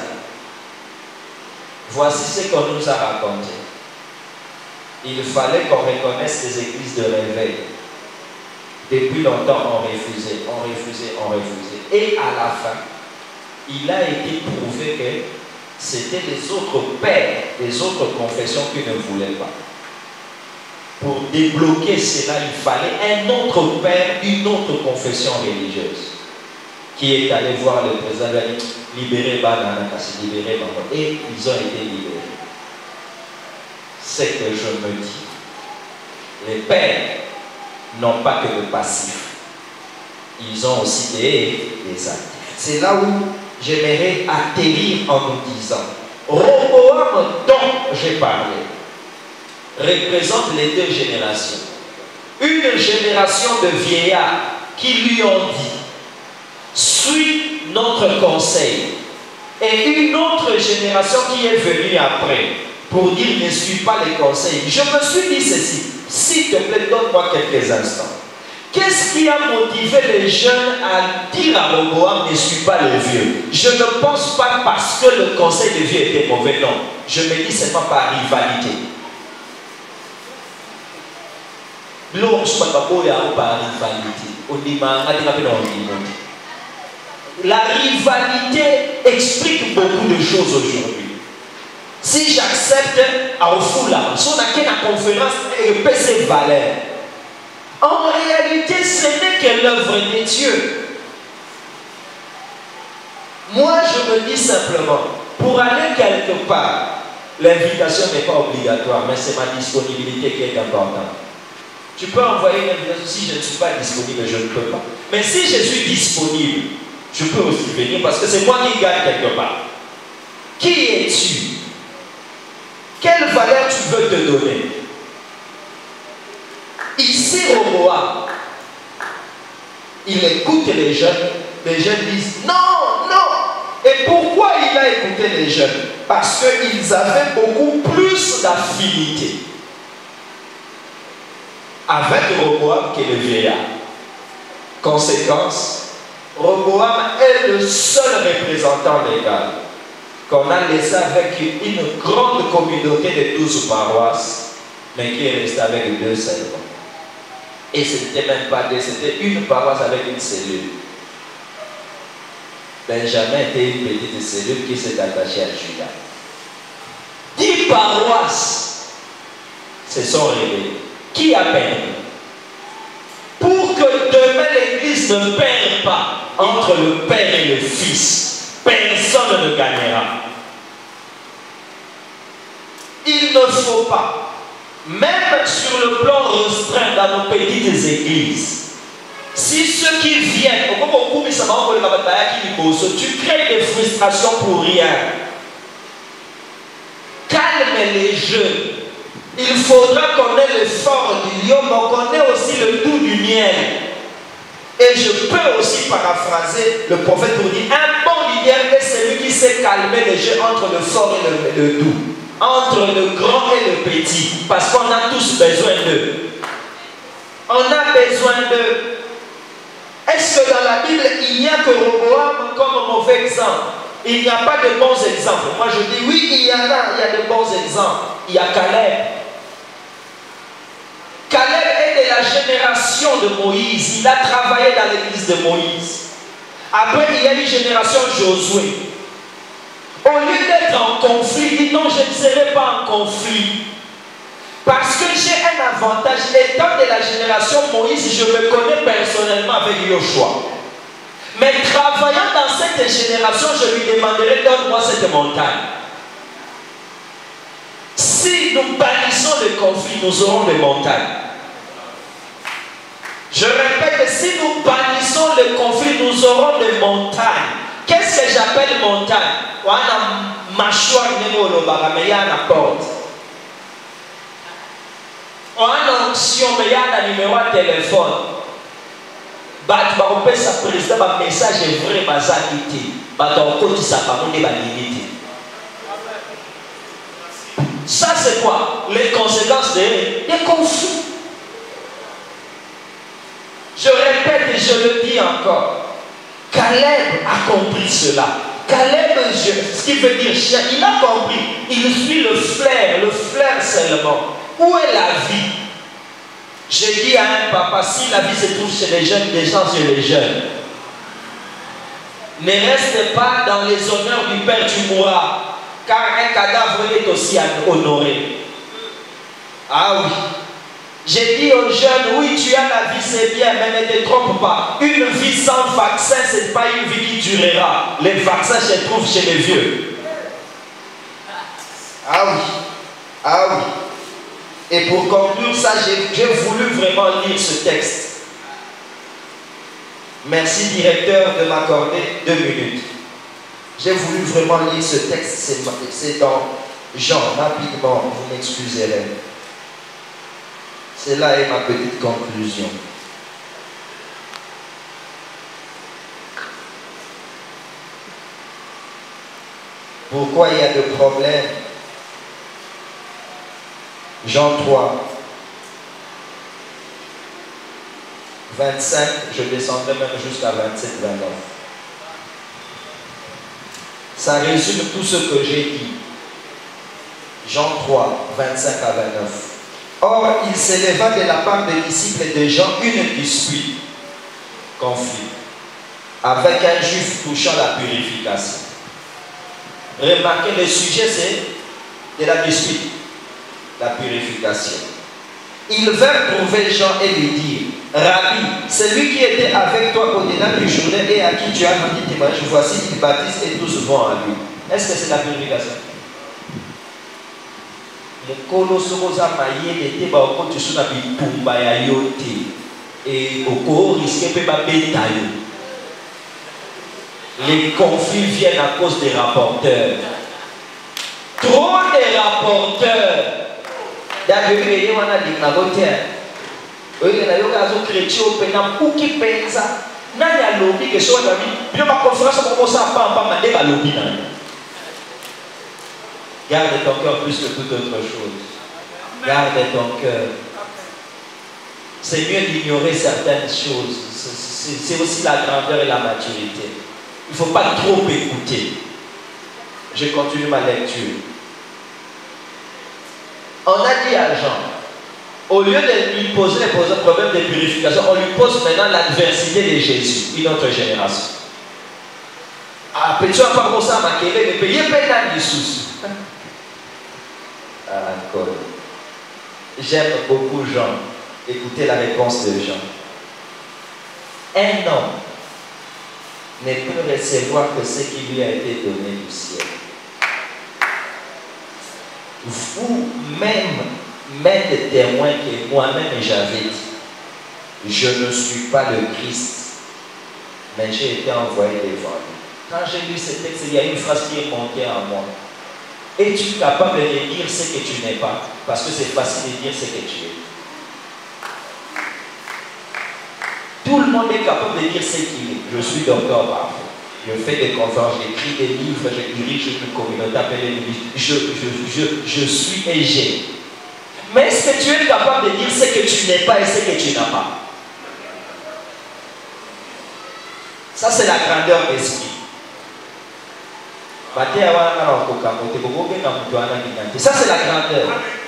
Voici ce qu'on nous a raconté. Il fallait qu'on reconnaisse les églises de réveil. Depuis longtemps, on refusait. Et à la fin, il a été prouvé que c'était les autres pères, les autres confessions qui ne voulaient pas. Pour débloquer cela, il fallait un autre père, une autre confession religieuse, qui est allé voir le président, il a dit, libérez Banana, libérez Banana. Et ils ont été libérés. C'est que je me dis, les pères n'ont pas que le passif, ils ont aussi des actifs. C'est là où j'aimerais atterrir en nous disant, Roboam dont j'ai parlé représente les deux générations. Une génération de vieillards qui lui ont dit, suis notre conseil, et une autre génération qui est venue après pour dire ne suis pas les conseils. Je me suis dit ceci, s'il te plaît, donne-moi quelques instants. Qu'est-ce qui a motivé les jeunes à dire à Roboam ne suis pas le vieux? Je ne pense pas parce que le conseil de vieux était mauvais, non. Je me dis seulement par rivalité. La rivalité explique beaucoup de choses aujourd'hui. Si j'accepte à Ofula, si on a qu'une conférence et paie ses valeurs, en réalité, ce n'est que l'œuvre de Dieu. Moi, je me dis simplement, pour aller quelque part, l'invitation n'est pas obligatoire, mais c'est ma disponibilité qui est importante. Tu peux envoyer une invitation. Si je ne suis pas disponible, je ne peux pas. Mais si je suis disponible, je peux aussi venir parce que c'est moi qui gagne quelque part. Qui es-tu? Quelle valeur tu veux te donner? Ici, Roboam, il écoute les jeunes disent non, non. Et pourquoi il a écouté les jeunes? Parce qu'ils avaient beaucoup plus d'affinité avec Roboam que le vieillard. Conséquence, Roboam est le seul représentant légal qu'on a laissé avec une grande communauté de 12 paroisses, mais qui est resté avec 2 seulement. Et ce n'était même pas 2, c'était une paroisse avec une cellule. Benjamin était une petite cellule qui s'est attachée à Judas. 10 paroisses se sont révélées. Qui a perdu? Pour que demain l'Église ne perde pas entre le Père et le Fils, personne ne gagnera. Il ne faut pas, même sur le plan restreint dans nos petites églises, si ceux qui viennent, tu crées des frustrations pour rien. Calme les jeux. Il faudra qu'on ait le fort du lion, mais qu'on ait aussi le doux du miel. Et je peux aussi paraphraser le prophète pour dire un bon leader est celui qui sait calmer les jeux entre le fort et le doux, entre le grand et le petit, parce qu'on a tous besoin d'eux. On a besoin d'eux. Est-ce que dans la Bible, il n'y a que Roboam comme mauvais exemple? Il n'y a pas de bons exemples. Moi je dis oui, il y a de bons exemples. Il y a Caleb. Caleb est de la génération de Moïse. Il a travaillé dans l'église de Moïse. Après, il y a une génération Josué. Au lieu d'être en conflit, il dit non, je ne serai pas en conflit. Parce que j'ai un avantage. Étant de la génération Moïse, je me connais personnellement avec Yoshua. Mais travaillant dans cette génération, je lui demanderai, donne-moi cette montagne. Si nous bannissons le conflit, nous aurons des montagnes. Je répète, si nous bannissons le conflit, nous aurons des montagnes. Qu'est-ce que j'appelle montagne? On a mâchoire, mais il y a une porte. On a une option, mais il y a un numéro de téléphone. Bah, tu vas repérer sa président, un message est vrai, ma zanité. Bah, ton côté, ça va monter ma limite. Ça, c'est quoi? Les conséquences des conflits. Je répète et je le dis encore. Caleb a compris cela. Caleb, ce qui veut dire chien, il a compris. Il suit le flair seulement. Où est la vie? J'ai dit à un papa, si la vie se trouve chez les jeunes, des gens chez les jeunes. Ne reste pas dans les honneurs du Père, tu mourras. Car un cadavre est aussi honoré. Ah oui. J'ai dit aux jeunes, oui, tu as la vie, c'est bien, mais ne te trompe pas. Une vie sans vaccin, ce n'est pas une vie qui durera. Les vaccins se trouvent chez les vieux. Ah oui. Ah oui. Et pour conclure ça, j'ai voulu vraiment lire ce texte. Merci, directeur, de m'accorder 2 minutes. J'ai voulu vraiment lire ce texte. C'est dans Jean, rapidement, vous m'excuserez. C'est là est ma petite conclusion. Pourquoi il y a des problèmes? Jean 3, 25, je descendrai même jusqu'à 27, 29. Ça résume tout ce que j'ai dit. Jean 3, 25 à 29. Or, il s'éleva de la part des disciples de Jean une dispute, conflit, avec un juif touchant la purification. Remarquez, le sujet c'est de la dispute, la purification. Ils vinrent trouver Jean et lui dire, Rabbi, celui qui était avec toi au-delà du Jourdain et à qui tu as rendu témoignage, voici, il baptise et tous vont à lui. Est-ce que c'est la purification? Les colososa maïe étaient au côté de la bitumba ya yote et au cours risqué de bêtailler. Les conflits viennent à cause des rapporteurs. Trop de rapporteurs. D'ailleurs, il y a des rapporteurs. Il y a des chrétiens qui pensent nani alobi que soit d'amis bien ma conférence commence à pas ma débat lobby. Garde ton cœur plus que toute autre chose. Garde ton cœur. C'est mieux d'ignorer certaines choses. C'est aussi la grandeur et la maturité. Il ne faut pas trop écouter. Je continue ma lecture. On a dit à Jean, au lieu de lui poser les problèmes de purification, on lui pose maintenant l'adversité de Jésus, une autre génération. Ah, peux-tu pas comme ça, ma quelle est payer pénal Jésus? Encore. J'aime beaucoup Jean. Écoutez la réponse de Jean. Un homme ne peut recevoir que ce qui lui a été donné du ciel. Vous-même m'êtes témoin que moi-même j'avais dit, je ne suis pas le Christ, mais j'ai été envoyé devant lui. Quand j'ai lu ce texte, il y a une phrase qui est montée en moi. Es-tu capable de dire ce que tu n'es pas? Parce que c'est facile de dire ce que tu es. Tout le monde est capable de dire ce qu'il est. Je suis docteur parfait. Je fais des conférences, j'écris des livres, je dirige une communauté appelée je suis et j'ai. Mais est-ce que tu es capable de dire ce que tu n'es pas et ce que tu n'as pas? Ça, c'est la grandeur d'esprit. Ça, c'est la grandeur.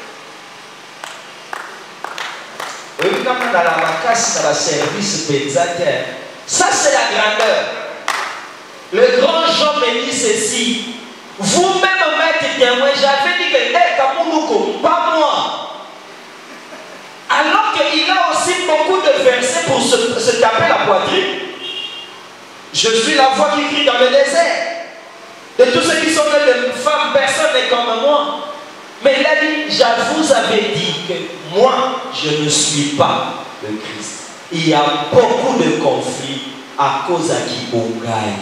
Ça, c'est la grandeur. Le grand Jean me dit ceci. Vous-même m'êtes témoin. J'avais dit que pas moi. Alors qu'il a aussi beaucoup de versets pour se taper la poitrine. Je suis la voix qui crie dans le désert. De tous ceux qui sont des femmes, personne n'est comme moi. Mais il a dit, je vous avais dit que moi, je ne suis pas le Christ. Il y a beaucoup de conflits à cause à qui on gagne.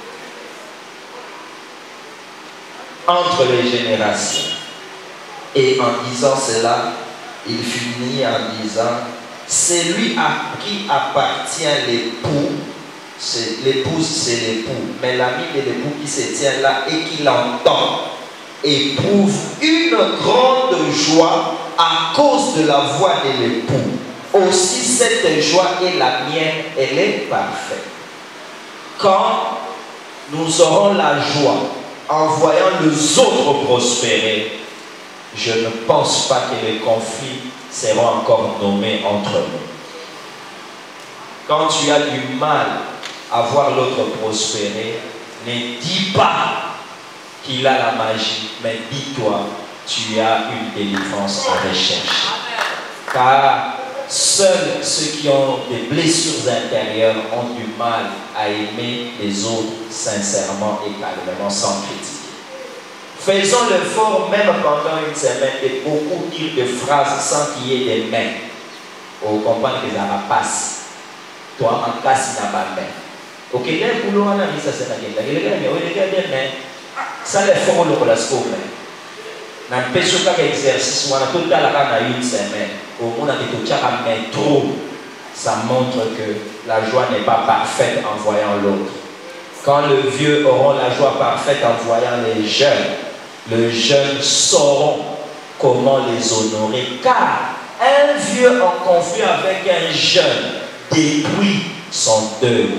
Entre les générations. Et en disant cela, il finit en disant, celui à qui appartient l'époux, l'épouse c'est l'époux, mais l'ami de l'époux qui se tient là et qui l'entend, éprouve une grande joie à cause de la voix de l'époux. Aussi cette joie est la mienne, elle est parfaite. Quand nous aurons la joie en voyant les autres prospérer, je ne pense pas que les conflits seront encore nommés entre nous. Quand tu as du mal à voir l'autre prospérer, ne dis pas qu'il a la magie, mais dis-toi, tu as une délivrance à rechercher. Car seuls ceux qui ont des blessures intérieures ont du mal à aimer les autres sincèrement et calmement, sans critiquer. Faisons l'effort, même pendant une semaine, de beaucoup dire des phrases sans qu'il y ait des mains. Pour comprendre que ça va passer. Toi, en cas, il n'a pas de main. Ok, là, pour l'on a mis ça, c'est la gueule. Ça, l'effort, on l'a fait. Dans le péché, quand l'exercice, on a tout à une semaine. Au moins, on a tout à trop. Ça montre que la joie n'est pas parfaite en voyant l'autre. Quand les vieux auront la joie parfaite en voyant les jeunes sauront comment les honorer. Car un vieux en conflit avec un jeune détruit son deuil.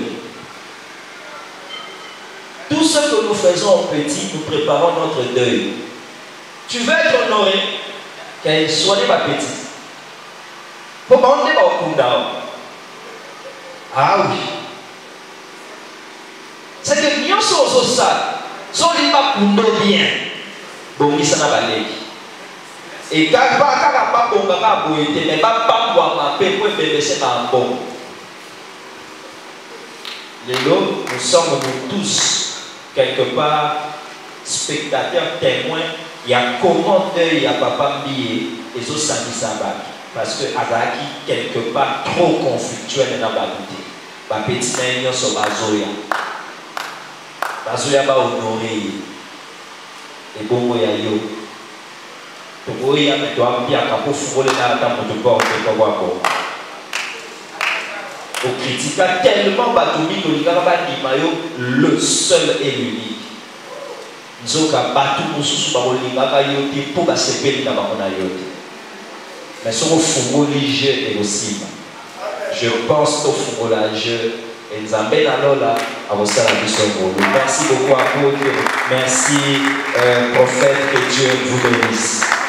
Tout ce que nous faisons au petit, nous préparons notre deuil. Tu veux être honoré, qu'elle soit ma petite. Pourquoi on n'est pas au Kundao? Ah oui. C'est que nous sommes ça. Si on n'est pas Kundo bien, bon, ça n'a pas l'air. Et quand pas bon kaka boyete mais pas ma paix pour bébé c'est un bon. Lélo, nous sommes nous tous quelque part spectateurs, témoins. Il y a comment il y a papa Mbié et zo sami sabaki parce que azaki quelque part trop conflictuel dans la beauté. Ba petit naño so bazoya. Bazoya ba honorer. Et bon ya yo. Tokoya mais toi bien ka pour footballer na ta moto ko ko. On critique tellement Batoumi le seul et l'unique. Nzoka Batou Moussou Barolinga Yote pour se payer dans la yote. Mais sur le fumolage et aussi. Je pense au fumolage et Nzambé Nalola à vos salariés. Merci beaucoup à vous. Merci prophète, que Dieu vous bénisse.